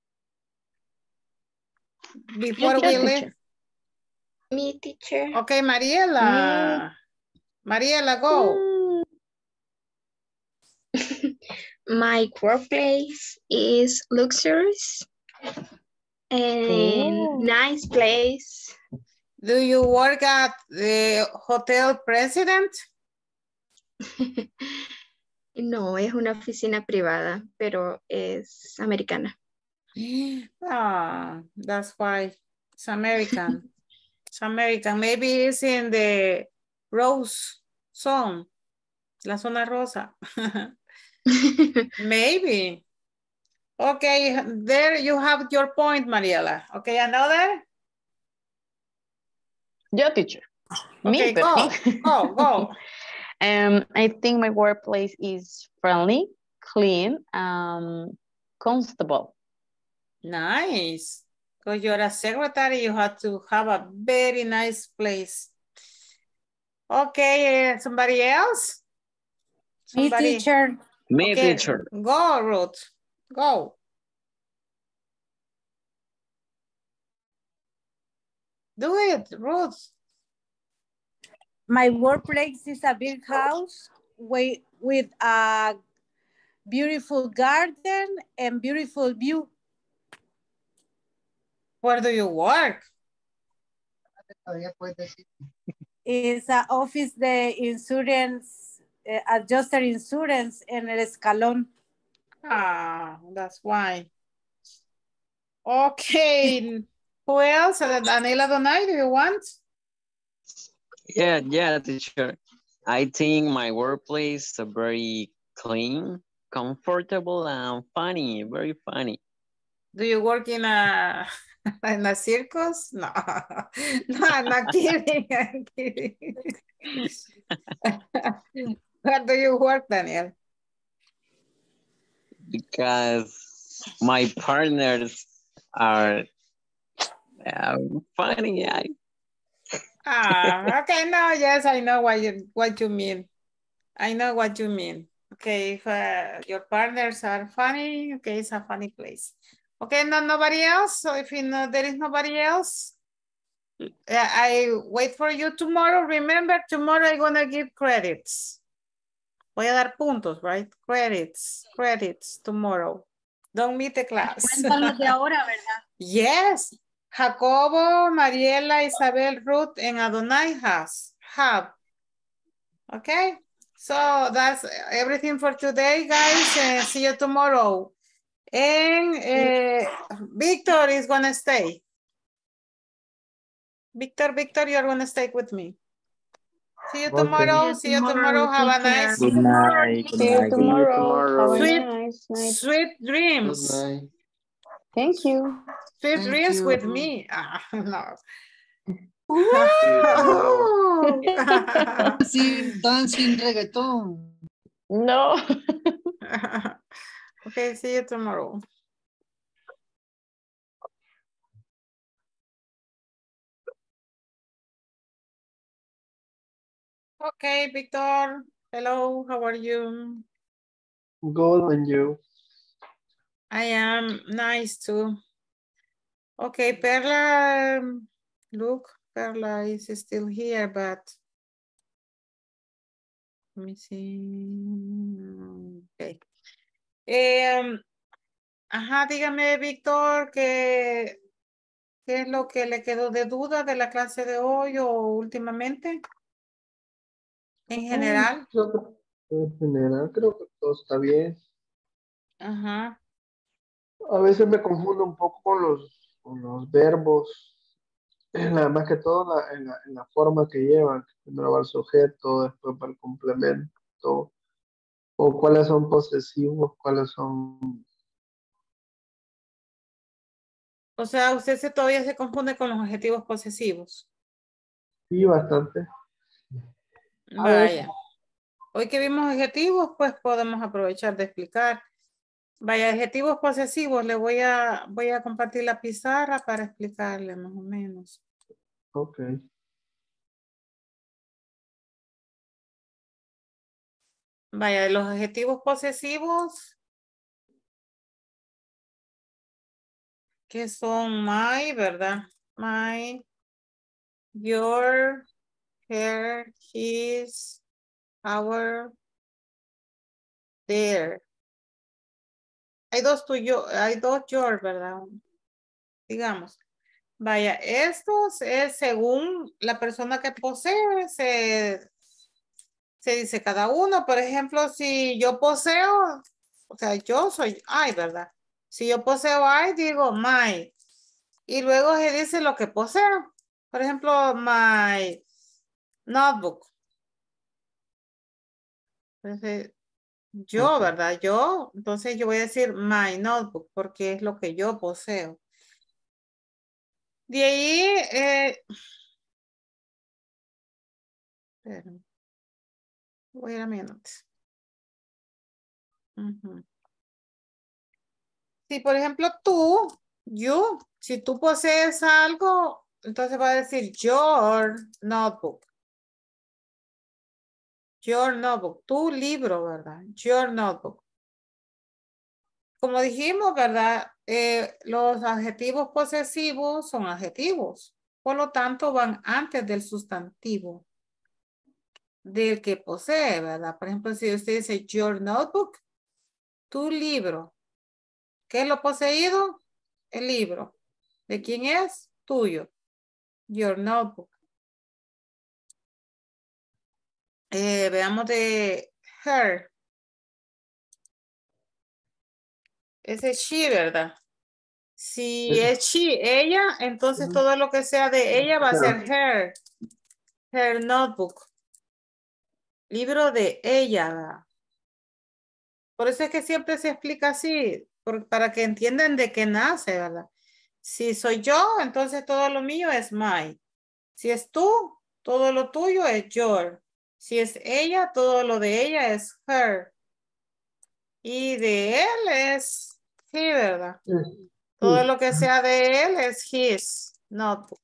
Before we leave. Me, teacher. Okay, Mariela. Mariela, go. My workplace is luxurious and nice place. Do you work at the Hotel President? No, es una oficina privada, pero es americana. That's why it's American. It's American. Maybe it's in the Rose Zone, la zona rosa. Maybe. Okay, there you have your point, Mariela. Okay, another? Yo, teacher. Okay, go. I think my workplace is friendly, clean, comfortable. Nice. Because you're a secretary, you have to have a very nice place. Okay, somebody else? Me, teacher. Me, teacher. Go, Ruth. Go. Do it, Ruth. My workplace is a big house with a beautiful garden and beautiful view. Where do you work? It's an office de insurance, adjuster insurance en el Escalón. That's why. Okay. Who else? Daniela Donay, do you want? Yeah, teacher. I think my workplace is very clean, comfortable, and funny, very funny. Do you work in a in a circus? No, no, I'm not kidding. I'm kidding. Where do you work, Daniel? Because my partners are funny. Okay, no, yes, I know what you mean. I know what you mean. Okay, if your partners are funny, okay, it's a funny place. Okay, no, nobody else. So if you know there is nobody else, I wait for you tomorrow. Remember, tomorrow I'm gonna give credits. Voy a dar puntos, right? Credits tomorrow. Don't meet the class. Cuéntanos de ahora, ¿verdad? Yes. Jacobo, Mariela, Isabel, Ruth, and Adonai have. Okay. So that's everything for today, guys. See you tomorrow. And Victor is gonna stay. Victor, you're gonna stay with me. See you tomorrow. Okay. See you tomorrow. Have a nice. Good night. Good See you night. tomorrow. Have a Sweet, nice night. sweet Good dreams. night. Thank you. Sweet Thank dreams you. with me. No. Dancing reggaeton. No. Okay, see you tomorrow. Okay, Victor. Hello, how are you? Good, and you? I am nice too. Okay, Perla, look, Perla is still here, but let me see. Okay. Ajá, dígame, Víctor, ¿qué es lo que le quedó de duda de la clase de hoy o últimamente? En general. En general creo que todo está bien. Ajá. A veces me confundo un poco con los verbos, más que todo en la forma que llevan. Primero va el sujeto, después va el complemento, o cuáles son posesivos, cuáles son... O sea, usted todavía se confunde con los adjetivos posesivos. Sí, bastante. Vaya. Hoy que vimos adjetivos, pues podemos aprovechar de explicar. Vaya, adjetivos posesivos, le voy a compartir la pizarra para explicarle más o menos. Ok. Vaya, los adjetivos posesivos, que son my, ¿verdad? My, your, her, his, our, their. Hay dos your, ¿verdad? Digamos. Vaya, estos es según la persona que posee, se dice cada uno. Por ejemplo, si yo poseo, o sea, yo soy I, ¿verdad? Si yo poseo I, digo my. Y luego se dice lo que poseo. Por ejemplo, my notebook. Entonces, yo, ¿verdad? Yo, entonces yo voy a decir my notebook porque es lo que yo poseo. De ahí, wait a minute. Si, por ejemplo, tú, you, si tú posees algo, entonces va a decir your notebook. Your notebook, tu libro, ¿verdad? Your notebook. Como dijimos, ¿verdad? Los adjetivos posesivos son adjetivos. Por lo tanto, van antes del sustantivo del que posee, ¿verdad? Por ejemplo, si usted dice your notebook, tu libro. ¿Qué es lo poseído? El libro. ¿De quién es? Tuyo. Your notebook. Veamos de her. Ese es she, ¿verdad? Si es she, ella, entonces todo lo que sea de ella va a ser her. Her notebook. Libro de ella. ¿verdad? Por eso es que siempre se explica así, para que entiendan de qué nace, ¿verdad? Si soy yo, entonces todo lo mío es my. Si es tú, todo lo tuyo es your. Si es ella, todo lo de ella es her. Y de él es he, ¿verdad? Todo lo que sea de él es his notebook.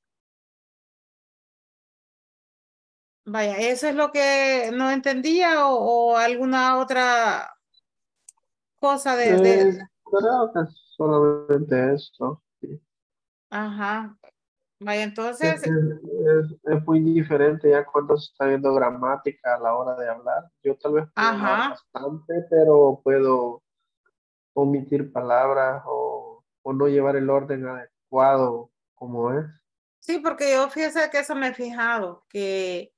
Vaya, eso es lo que no entendía o alguna otra cosa Creo que es solamente eso. Sí. Ajá. Vaya, Es entonces, que es muy diferente ya cuando se está viendo gramática a la hora de hablar. Yo tal vez puedo hablar ajá. bastante, pero puedo omitir palabras o no llevar el orden adecuado como es. Sí, porque yo fíjese que eso me he fijado, que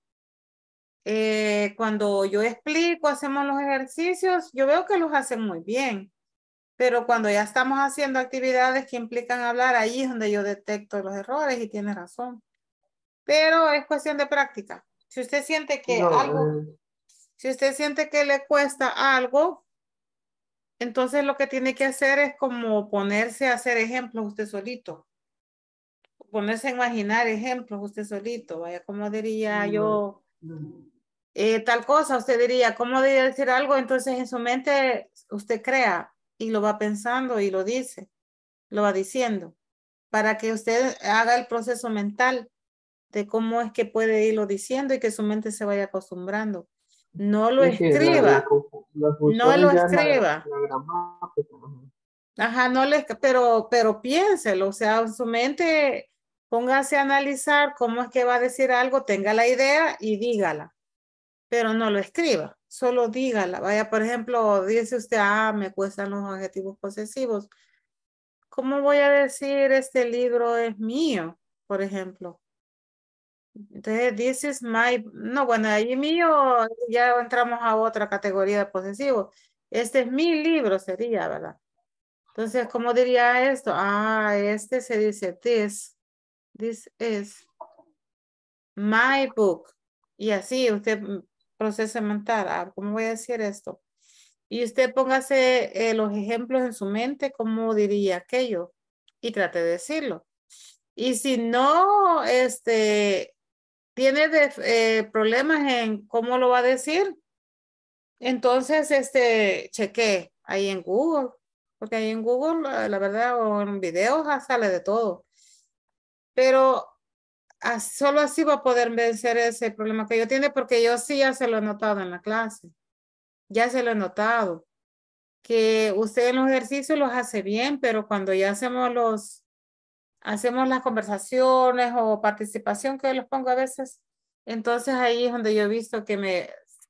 cuando yo explico, hacemos los ejercicios, yo veo que los hacen muy bien, pero cuando ya estamos haciendo actividades que implican hablar, ahí es donde yo detecto los errores y tiene razón. Pero es cuestión de práctica. Si usted siente que algo, si usted siente que le cuesta algo, entonces lo que tiene que hacer es como ponerse a hacer ejemplos usted solito. Ponerse a imaginar ejemplos usted solito. Vaya, como diría yo, tal cosa, usted diría, ¿cómo debería decir algo? Entonces en su mente usted crea y lo va pensando y lo dice, lo va diciendo, para que usted haga el proceso mental de cómo es que puede irlo diciendo y que su mente se vaya acostumbrando. No lo Es que escriba, la no función lo ya es escriba. la gramática. Ajá, no le, pero piénselo, o sea, en su mente póngase a analizar cómo es que va a decir algo, tenga la idea y dígala, pero no lo escriba, solo dígala. Vaya, por ejemplo, dice usted, me cuestan los adjetivos posesivos. ¿Cómo voy a decir este libro es mío, por ejemplo? Entonces, this is my, no, bueno, ahí mío ya entramos a otra categoría de posesivos. Este es mi libro, sería, ¿verdad? Entonces, ¿cómo diría esto? Este se dice this is my book. Y así usted procesa mental. ¿Cómo voy a decir esto? Y usted póngase los ejemplos en su mente, ¿cómo diría aquello? Y trate de decirlo. Y si no, tiene problemas en cómo lo va a decir, entonces, cheque ahí en Google, porque ahí en Google, la verdad, o en videos sale de todo. Pero solo así va a poder vencer ese problema que yo tiene, porque yo sí ya se lo he notado en la clase. Ya se lo he notado. Que usted en los ejercicios los hace bien, pero cuando ya hacemos las conversaciones o participación que los pongo a veces, entonces ahí es donde yo he visto que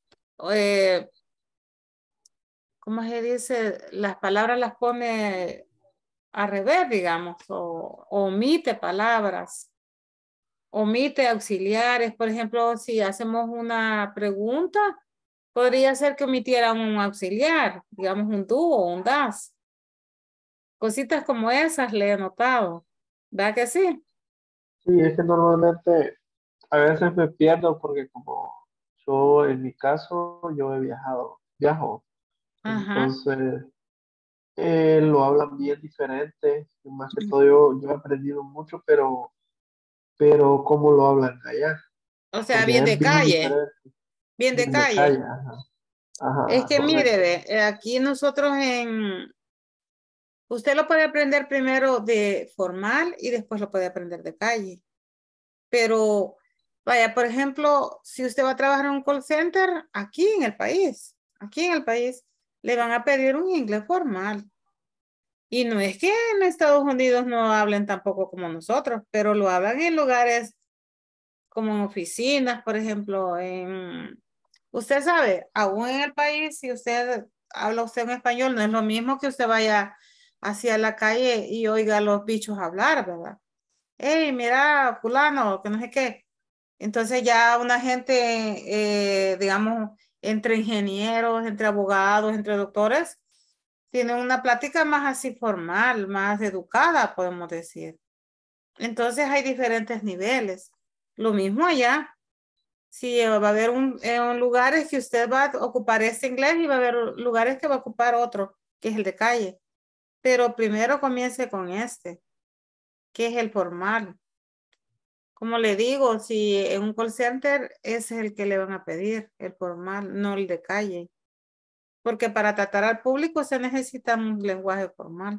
¿cómo se dice? Las palabras las pone al revés, digamos, o omite palabras, omite auxiliares. Por ejemplo, si hacemos una pregunta, podría ser que omitiera un auxiliar, digamos un do o un das. Cositas como esas le he notado. ¿Verdad que sí? Sí, es que normalmente a veces me pierdo porque como yo en mi caso yo viajo, Ajá. entonces lo hablan bien diferente, más que todo yo he aprendido mucho, pero cómo lo hablan allá, O sea, porque bien allá de es bien calle, diferente, bien de bien de calle, calle. ajá, Es ajá, que mire, correcto. aquí nosotros usted lo puede aprender primero de formal y después lo puede aprender de calle. Pero, vaya, por ejemplo, si usted va a trabajar en un call center aquí en el país, le van a pedir un inglés formal. Y no es que en Estados Unidos no hablen tampoco como nosotros, pero lo hablan en lugares como en oficinas, por ejemplo, usted sabe, aún en el país, si usted habla usted en español, no es lo mismo que usted vaya hacia la calle y oiga a los bichos hablar, ¿verdad? Hey, mira, fulano, que no sé qué. Entonces ya una gente, digamos, entre ingenieros, entre abogados, entre doctores, Tienen una plática más así formal, más educada, podemos decir. Entonces hay diferentes niveles. Lo mismo allá. Sí, va a haber lugares que usted va a ocupar este inglés y va a haber lugares que va a ocupar otro, que es el de calle. Pero primero comience con este, que es el formal. Como le digo, si en un call center ese es el que le van a pedir, el formal, no el de calle. Porque para tratar al público se necesita un lenguaje formal.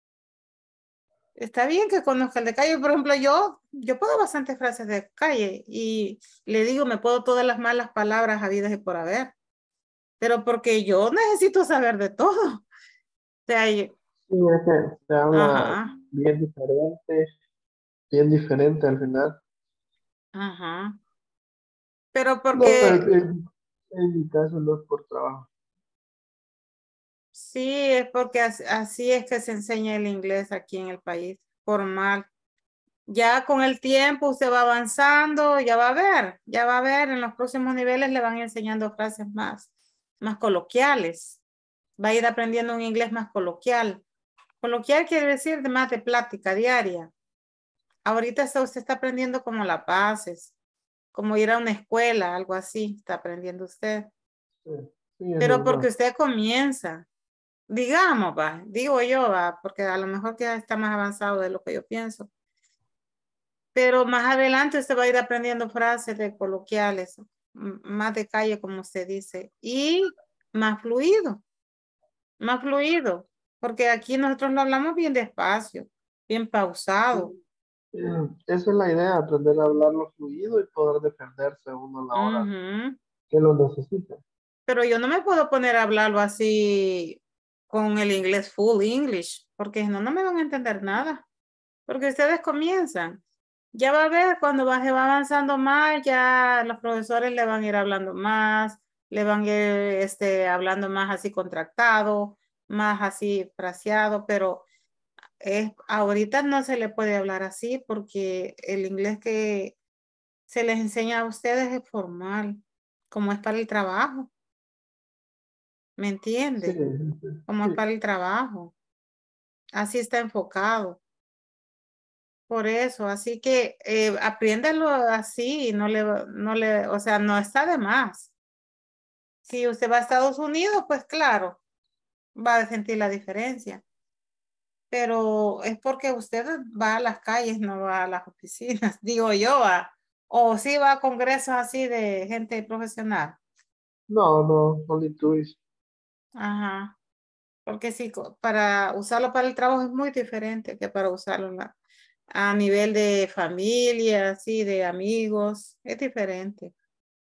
Está bien que conozca el de calle. Por ejemplo, yo puedo bastantes frases de calle y le digo, me puedo todas las malas palabras habidas y por haber. Pero porque yo necesito saber de todo. O sea, Sí, es que se habla ajá, bien diferente al final. ajá. Pero No, porque en mi caso no es por trabajo. sí, es porque así es que se enseña el inglés aquí en el país, formal. Ya con el tiempo usted va avanzando, ya va a ver, en los próximos niveles le van enseñando frases más coloquiales. Va a ir aprendiendo un inglés más coloquial. Coloquial quiere decir más de plática diaria. Ahorita usted está aprendiendo como las bases, como ir a una escuela, algo así, está aprendiendo usted. Sí, sí, es Pero porque normal. usted comienza, digamos, digo yo, porque a lo mejor que ya está más avanzado de lo que yo pienso. Pero más adelante usted va a ir aprendiendo frases de coloquiales, más de calle, como usted dice, y más fluido, porque aquí nosotros lo hablamos bien despacio, bien pausado. Esa es la idea, aprender a hablarlo fluido y poder defenderse uno a la hora Ujú. que lo necesite. Pero yo no me puedo poner a hablarlo así con el inglés full English, porque no me van a entender nada, porque ustedes comienzan. Ya va a ver cuando se va avanzando más, ya los profesores le van a ir hablando más, le van a ir hablando más así contractado, más así fraseado, pero ahorita no se le puede hablar así porque el inglés que se les enseña a ustedes es formal, como es para el trabajo, ¿me Sí, entiende? Como es sí. para el trabajo, así está enfocado. Por eso, así que apréndalo así, o sea, no está de más. Si usted va a Estados Unidos, pues claro, va a sentir la diferencia. Pero es porque usted va a las calles, no va a las oficinas, digo yo, o sí va a congresos así de gente profesional. No le intuís. Ajá. Porque sí, para usarlo para el trabajo es muy diferente que para usarlo a nivel de familia, así, de amigos, es diferente.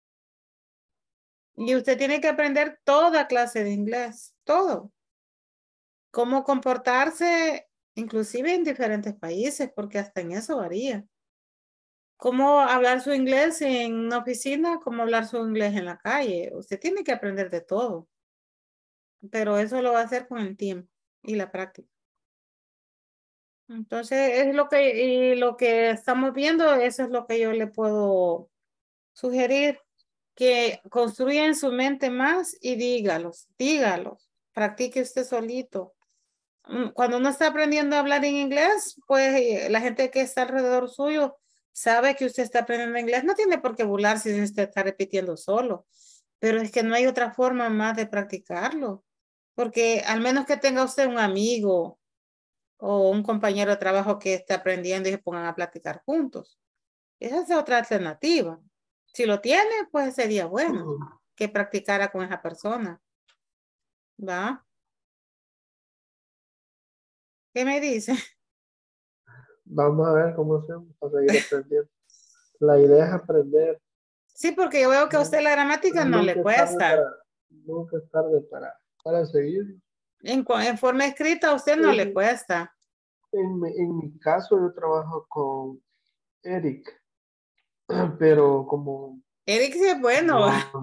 Y usted tiene que aprender toda clase de inglés, todo. Cómo comportarse, inclusive en diferentes países, porque hasta en eso varía. Cómo hablar su inglés en una oficina, cómo hablar su inglés en la calle. Usted tiene que aprender de todo, pero eso lo va a hacer con el tiempo y la práctica. Entonces, es lo que estamos viendo, eso es lo que yo le puedo sugerir, que construya en su mente más y dígalos, practique usted solito. Cuando uno está aprendiendo a hablar en inglés, pues la gente que está alrededor suyo sabe que usted está aprendiendo inglés, no tiene por qué burlarse si usted está repitiendo solo, pero es que no hay otra forma más de practicarlo, porque al menos que tenga usted un amigo o un compañero de trabajo que esté aprendiendo y se pongan a platicar juntos. Esa es otra alternativa. Si lo tiene, pues sería bueno que practicara con esa persona. ¿Va? ¿Qué me dice? Vamos a ver cómo hacemos para seguir aprendiendo. La idea es aprender. Sí, porque yo veo que a usted la gramática no le Nunca es tarde cuesta. nunca es tarde para seguir. En forma escrita a usted no le cuesta. En mi caso, yo trabajo con Eric, pero como Eric sí es bueno.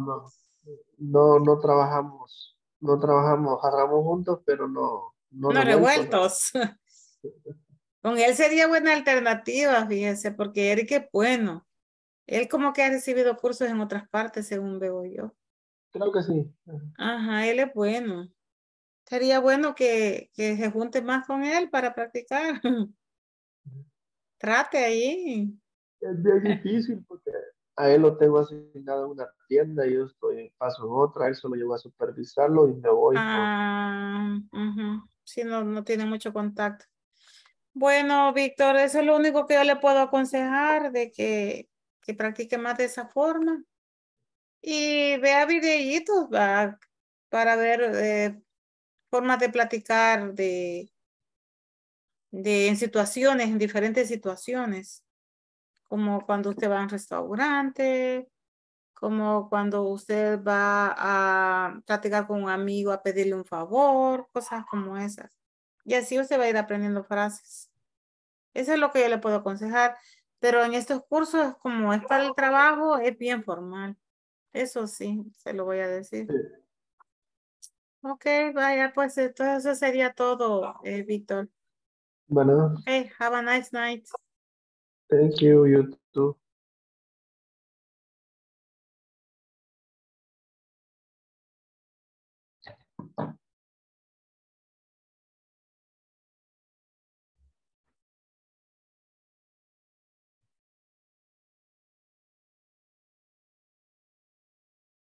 no trabajamos, agarramos juntos, pero no No revueltos. revueltos. Con él sería buena alternativa, fíjese, porque Eric es bueno. Él como que ha recibido cursos en otras partes, según veo yo. Creo que sí. Ajá, él es bueno. Sería bueno que se junte más con él para practicar. Trate ahí. Es bien difícil porque a él lo tengo asignado en una tienda y yo paso en otra, él solo llevo a supervisarlo y me voy. Ah, ujú. Sí, no tiene mucho contacto. Bueno, Víctor, eso es lo único que yo le puedo aconsejar, de que practique más de esa forma. Y vea videitos para ver formas de platicar en situaciones, en diferentes situaciones, como cuando usted va a un restaurante, como cuando usted va a platicar con un amigo a pedirle un favor, cosas como esas. Y así usted va a ir aprendiendo frases. Eso es lo que yo le puedo aconsejar. Pero en estos cursos, como es para el trabajo, es bien formal. Eso sí, se lo voy a decir. Ok, vaya, pues entonces eso sería todo, Víctor. Bueno, Hey, have a nice night. thank you, you too.